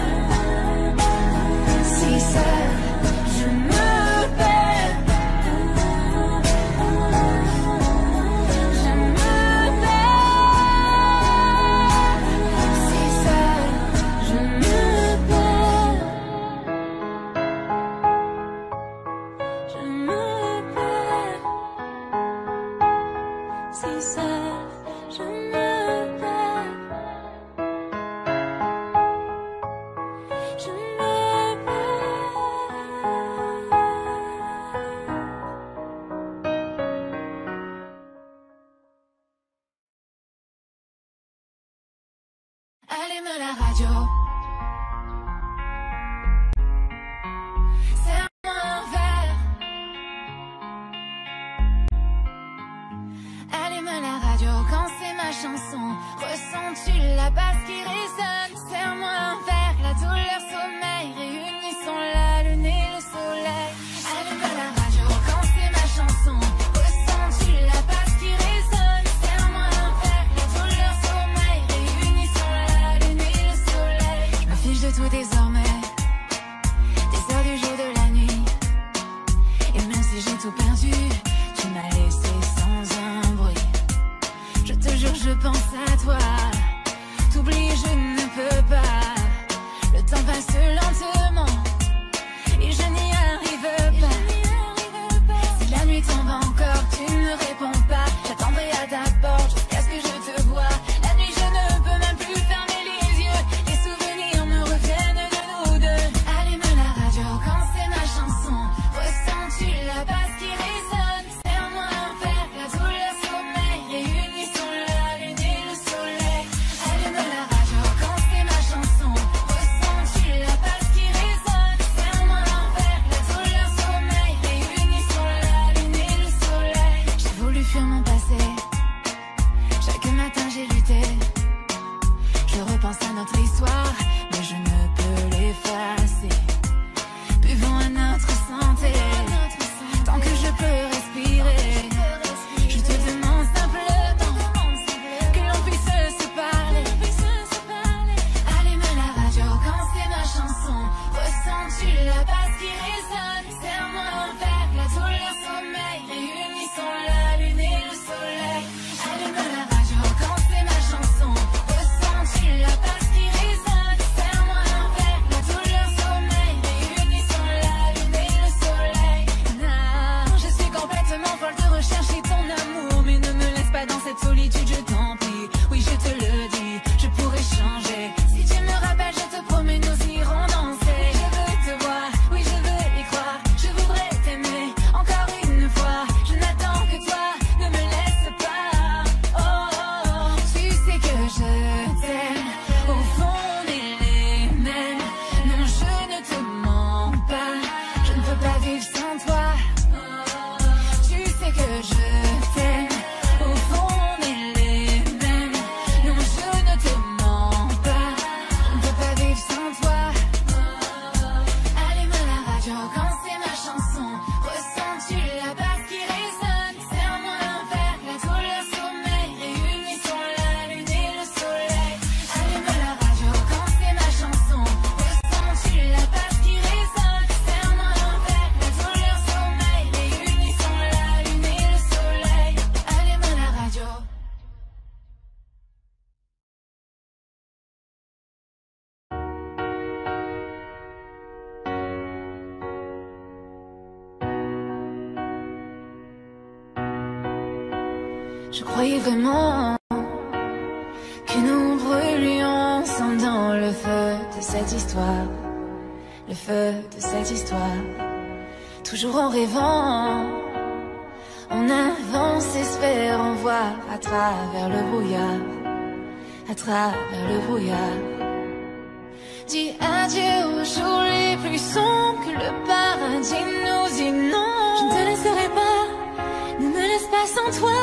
Si seul, je me perds. Je me perds. Si seul, je me perds. Je me perds. Si seul, je me perds. Je me perds. Allume la radio. Serre-moi un verre. Allume la radio quand c'est ma chanson. Ressens-tu la basse qui résonne? Serre-moi un verre, la douleur sommeil. Réunissons la lune et le soleil. Allume la radio quand c'est ma chanson. Ressens-tu la basse qui résonne? Serre-moi un verre, la douleur sommeil. Réunissons la lune et le soleil. Je me fiche de tout désormais. Des heures du jour, de la nuit. Et même si j'ai tout perdu, tu m'as laissé sans un bruit. Je te jure, je pense à toi. T'oublier, je ne peux pas. Le temps passe lentement et je n'y arrive pas. Si la nuit tombe encore, tu ne réponds pas. J'attendrai à ta porte jusqu'à ce que je te voie. La nuit, je ne peux même plus fermer les yeux. Les souvenirs me reviennent de nous deux. Allume la radio quand c'est ma chanson. Ressens-tu la basse qui résonne? Serre-moi un verre, la douleur sommeil. Réunissons la lune et le soleil. Allume la radio quand c'est ma chanson. Je croyais vraiment que nous brûlions ensemble dans le feu de cette histoire, le feu de cette histoire. Toujours en rêvant, on avance, espérant voir à travers le brouillard, à travers le brouillard. Dis adieu aux jours les plus sombres, que le paradis nous inonde. Je ne te laisserai pas, ne me laisse pas sans toi.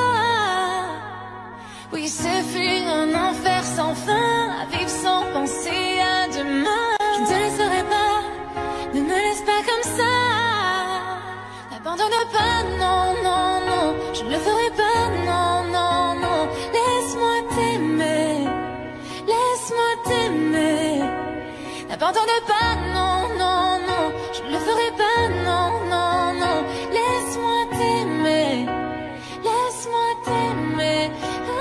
Oui, ce fut un enfer sans fin, à vivre sans penser à demain. Je ne te laisserai pas, ne me laisse pas comme ça. N'abandonne pas, non, non, non, je ne le ferai pas, non, non, non. Laisse-moi t'aimer, laisse-moi t'aimer. N'abandonne pas, non, non, non, je ne le ferai pas, non, non, non. Laisse-moi t'aimer, laisse-moi t'aimer.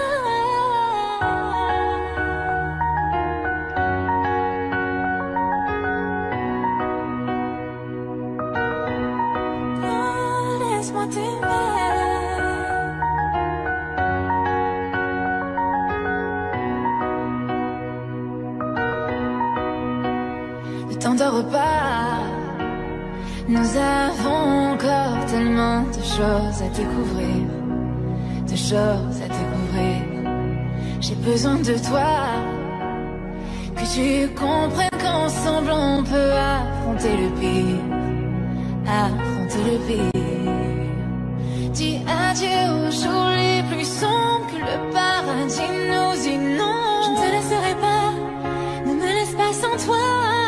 Ne t'endors pas, nous avons encore tellement de choses à découvrir, de choses à découvrir. J'ai besoin de toi, que tu comprennes qu'ensemble on peut affronter le pire, affronter le pire. Dis adieu aux jours les plus sombres, que le paradis nous inonde. Je ne te laisserai pas, ne me laisse pas sans toi.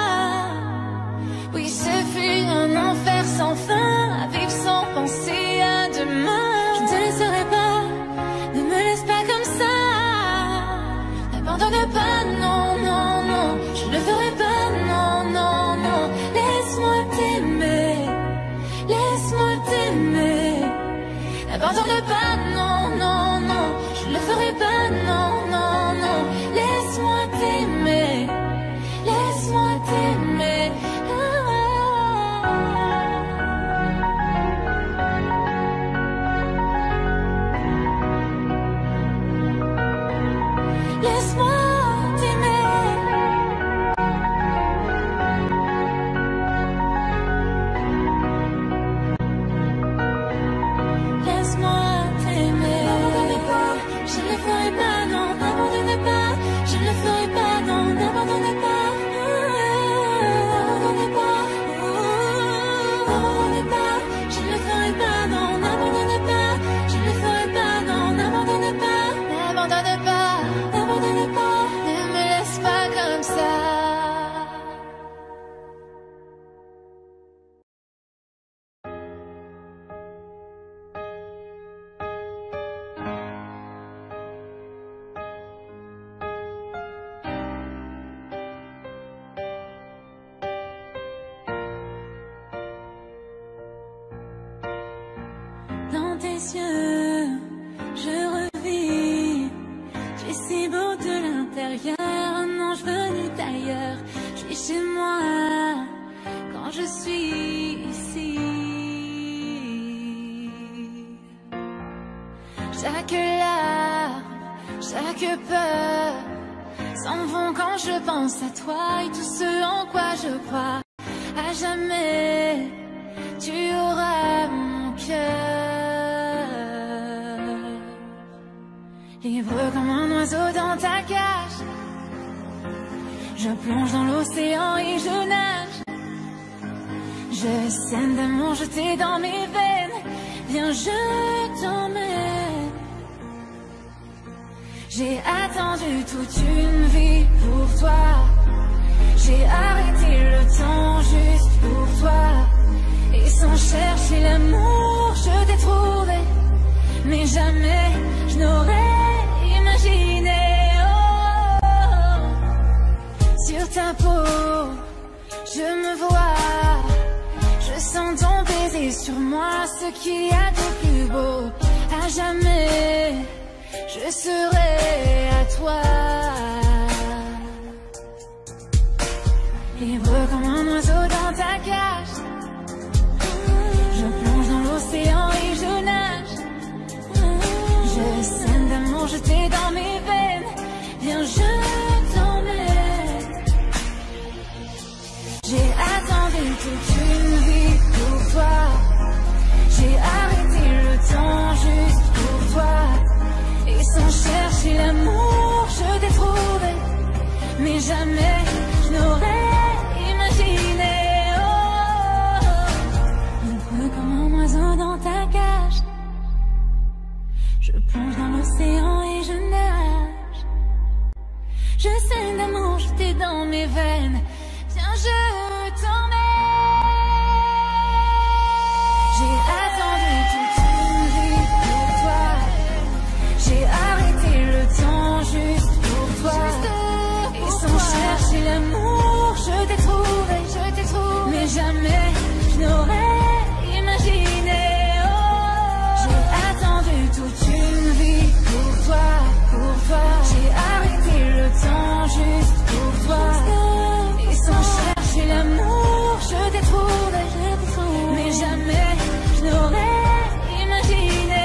Oui, ce fut un enfer sans fin, à vivre sans penser à demain. Je ne te laisserai pas, ne me laisse pas comme ça. N'abandonne pas, non, non, non, je ne le ferai pas, non, non, non. Laisse-moi t'aimer, laisse-moi t'aimer. N'abandonne pas, non, non, non, je ne le ferai pas, non, non, non. Laisse-moi t'aimer, laisse-moi t'aimer. Laisse-moi t'aimer. Laisse-moi t'aimer. N'abandonnez pas, je ne le ferai pas, non, n'abandonnez pas. Je ne le ferai pas, non, n'abandonnez pas. N'abandonnez pas. N'abandonnez pas, je ne le ferai pas, non, n'abandonnez pas. Je ne le ferai pas, non, n'abandonnez pas. N'abandonnez pas, n'abandonnez pas. Ne me laisse pas comme ça. Dans tes yeux, je revis. Tu es si beau de l'intérieur. Un ange venu d'ailleurs. Je suis chez moi quand je suis ici. Chaque larme, chaque peur s'en vont quand je pense à toi et tout ce en quoi je crois. À jamais, tu auras mon cœur. Libre comme un oiseau dans ta cage, je plonge dans l'océan et je nage. Je saigne d'amour jeté dans mes veines. Viens, je t'emmène. J'ai attendu toute une vie pour toi. J'ai arrêté le temps juste pour toi. Et sans chercher l'amour, je t'ai trouvé. Mais jamais je n'aurais imaginé. Oh, oh, oh. Sur ta peau, je me vois. Je sens ton baiser sur moi, ce qu'il y a de plus beau. À jamais, je serai à toi. Libre comme un oiseau dans ta cage, je plonge dans l'océan et je nage. Je sais d'amour jeté dans mes veines. Viens, je t'emmène. J'ai attendu toute une vie pour toi. J'ai arrêté le temps juste pour toi. Et sans chercher l'amour, je t'ai trouvé. Mais jamais je n'aurais imaginé. Oh, un peu comme un oiseau dans ta cage. Je plonge dans l'océan et je nage. Je saigne d'amour jeté dans mes veines. Viens, je t'emmène. J'ai attendu toute une vie pour toi. J'ai arrêté le temps juste pour toi. Et sans chercher l'amour, je t'ai trouvé, je t'ai trouvé. Mais jamais je n'aurais imaginé. Oh, j'ai attendu toute une vie pour toi, pour toi. J'ai arrêté le temps juste pour toi. Et sans chercher l'amour, je t'ai trouvé, je t'ai trouvé. Mais jamais je n'aurais imaginé.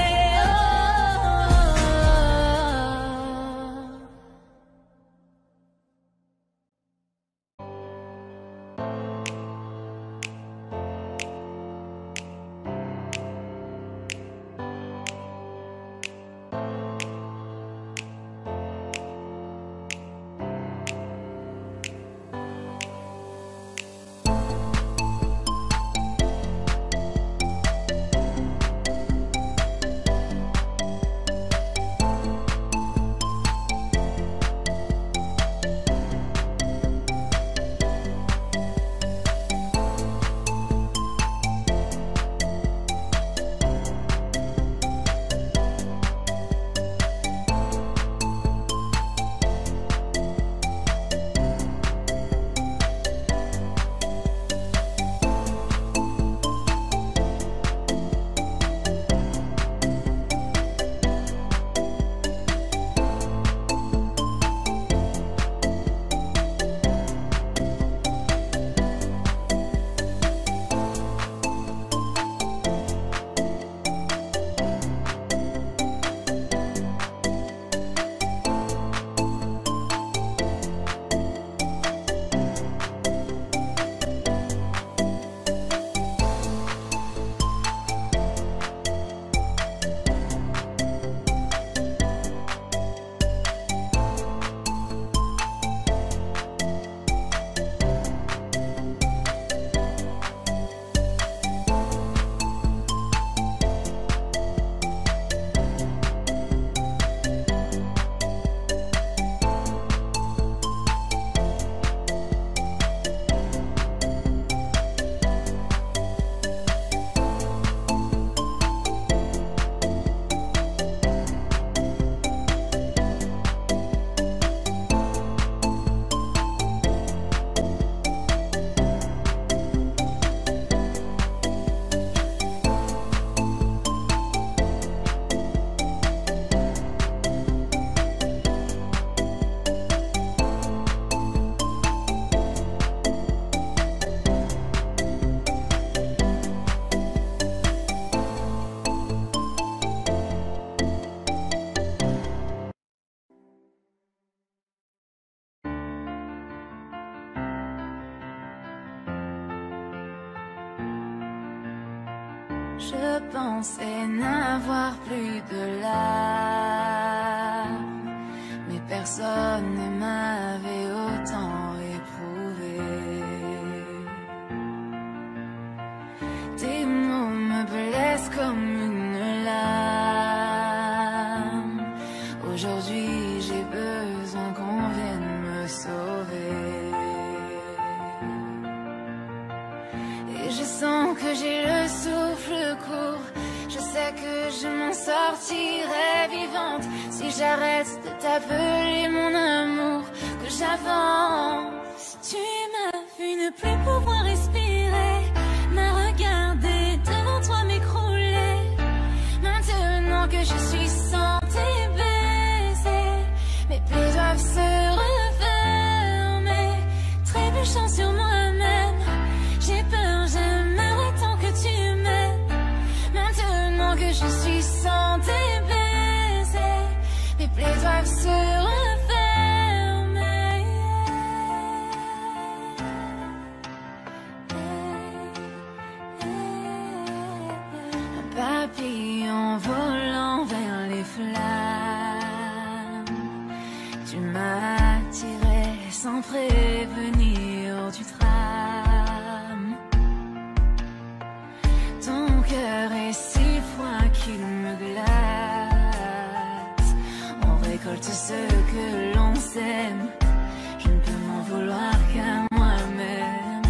Je pensais n'avoir plus de larmes, mais personne ne m'avait autant éprouvé. Tes mots me blessent comme une lame. Aujourd'hui j'ai besoin qu'on vienne me sauver. Et je sens que j'ai le souffle court. Je sais que je m'en sortirai vivante si j'arrête de t'appeler mon amour, que j'avance. Tu m'as vu ne plus pouvoir respirer, m'as regardé devant toi m'écrouler. Maintenant que je suis sans tes baisers, mes plaies doivent se refermer. Trébuchant sur moi-même, j'ai peur, j'aimerais tant que tu m'aimes. Maintenant que je suis sans tes baisers, papillons volant vers les flammes. Tu m'as attiré sans prévenir du drame. Ton cœur est si froid qu'il me glace. On récolte ce que l'on sème. Je ne peux m'en vouloir qu'à moi-même.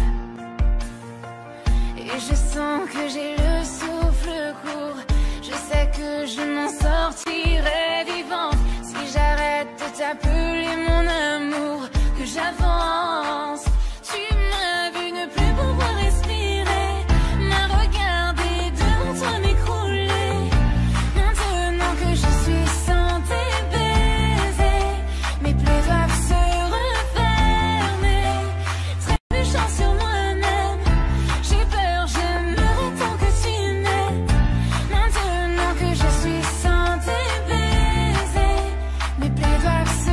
Et je sens que j'ai le souffle court. Je sais que je m'en sortirai vivante si j'arrête de t'appeler mon amour, que j'avance. Tu m'as vu ne plus pouvoir respirer, m'as regardé devant toi m'écrouler. Maintenant que je suis sans tes baisers, mes plaies doivent se refermer. Trébuchant sur moi-même, j'ai peur, j'aimerais tant que tu m'aimes. Maintenant que je suis sans tes baisers, mes plaies doivent se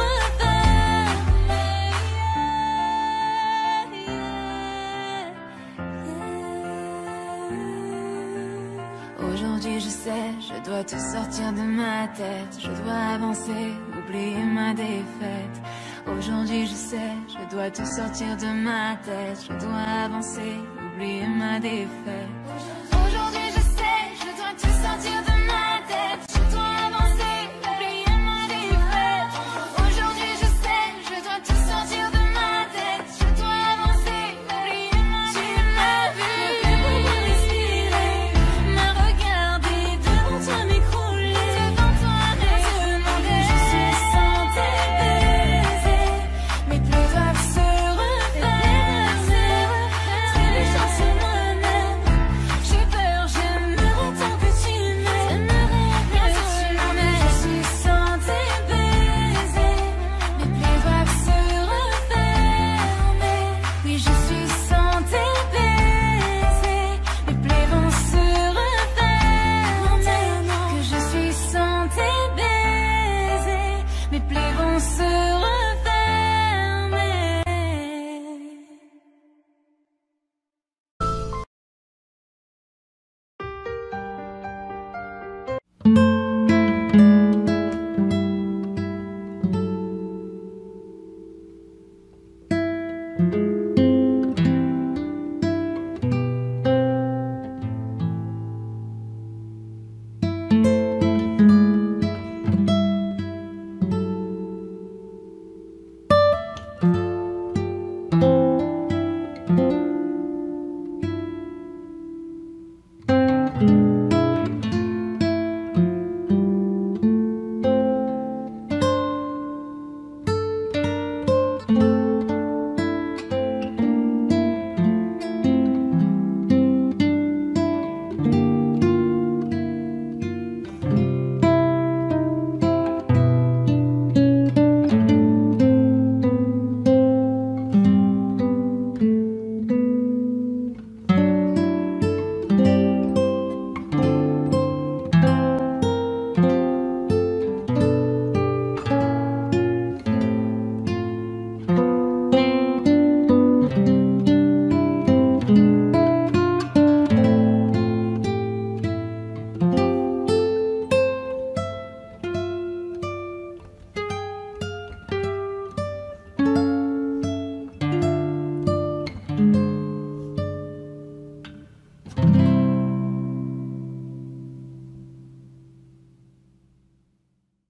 refermer. Aujourd'hui je sais, je dois te sortir de ma tête. Je dois avancer, oublier ma défaite. Aujourd'hui je sais, je dois te sortir de ma tête. Je dois avancer, oublier ma défaite. Aujourd'hui je sais, je dois te sortir de ma tête. Je dois avancer, oublier ma défaite. Aujourd'hui je sais, je dois te sortir de ma tête. Je dois avancer, oublier ma défaite. Tu m'as vu ne plus pouvoir respirer, m'as regardé devant toi m'écrouler. Devant toi maintenant que je suis sans tes baisers, mes plaies doivent se refermer. Trébuchant sur moi-même, j'ai peur, j'aimerais tant que tu m'aimes. Maintenant que je suis sans tes baisers, mes plaies doivent se refermer. Oui, je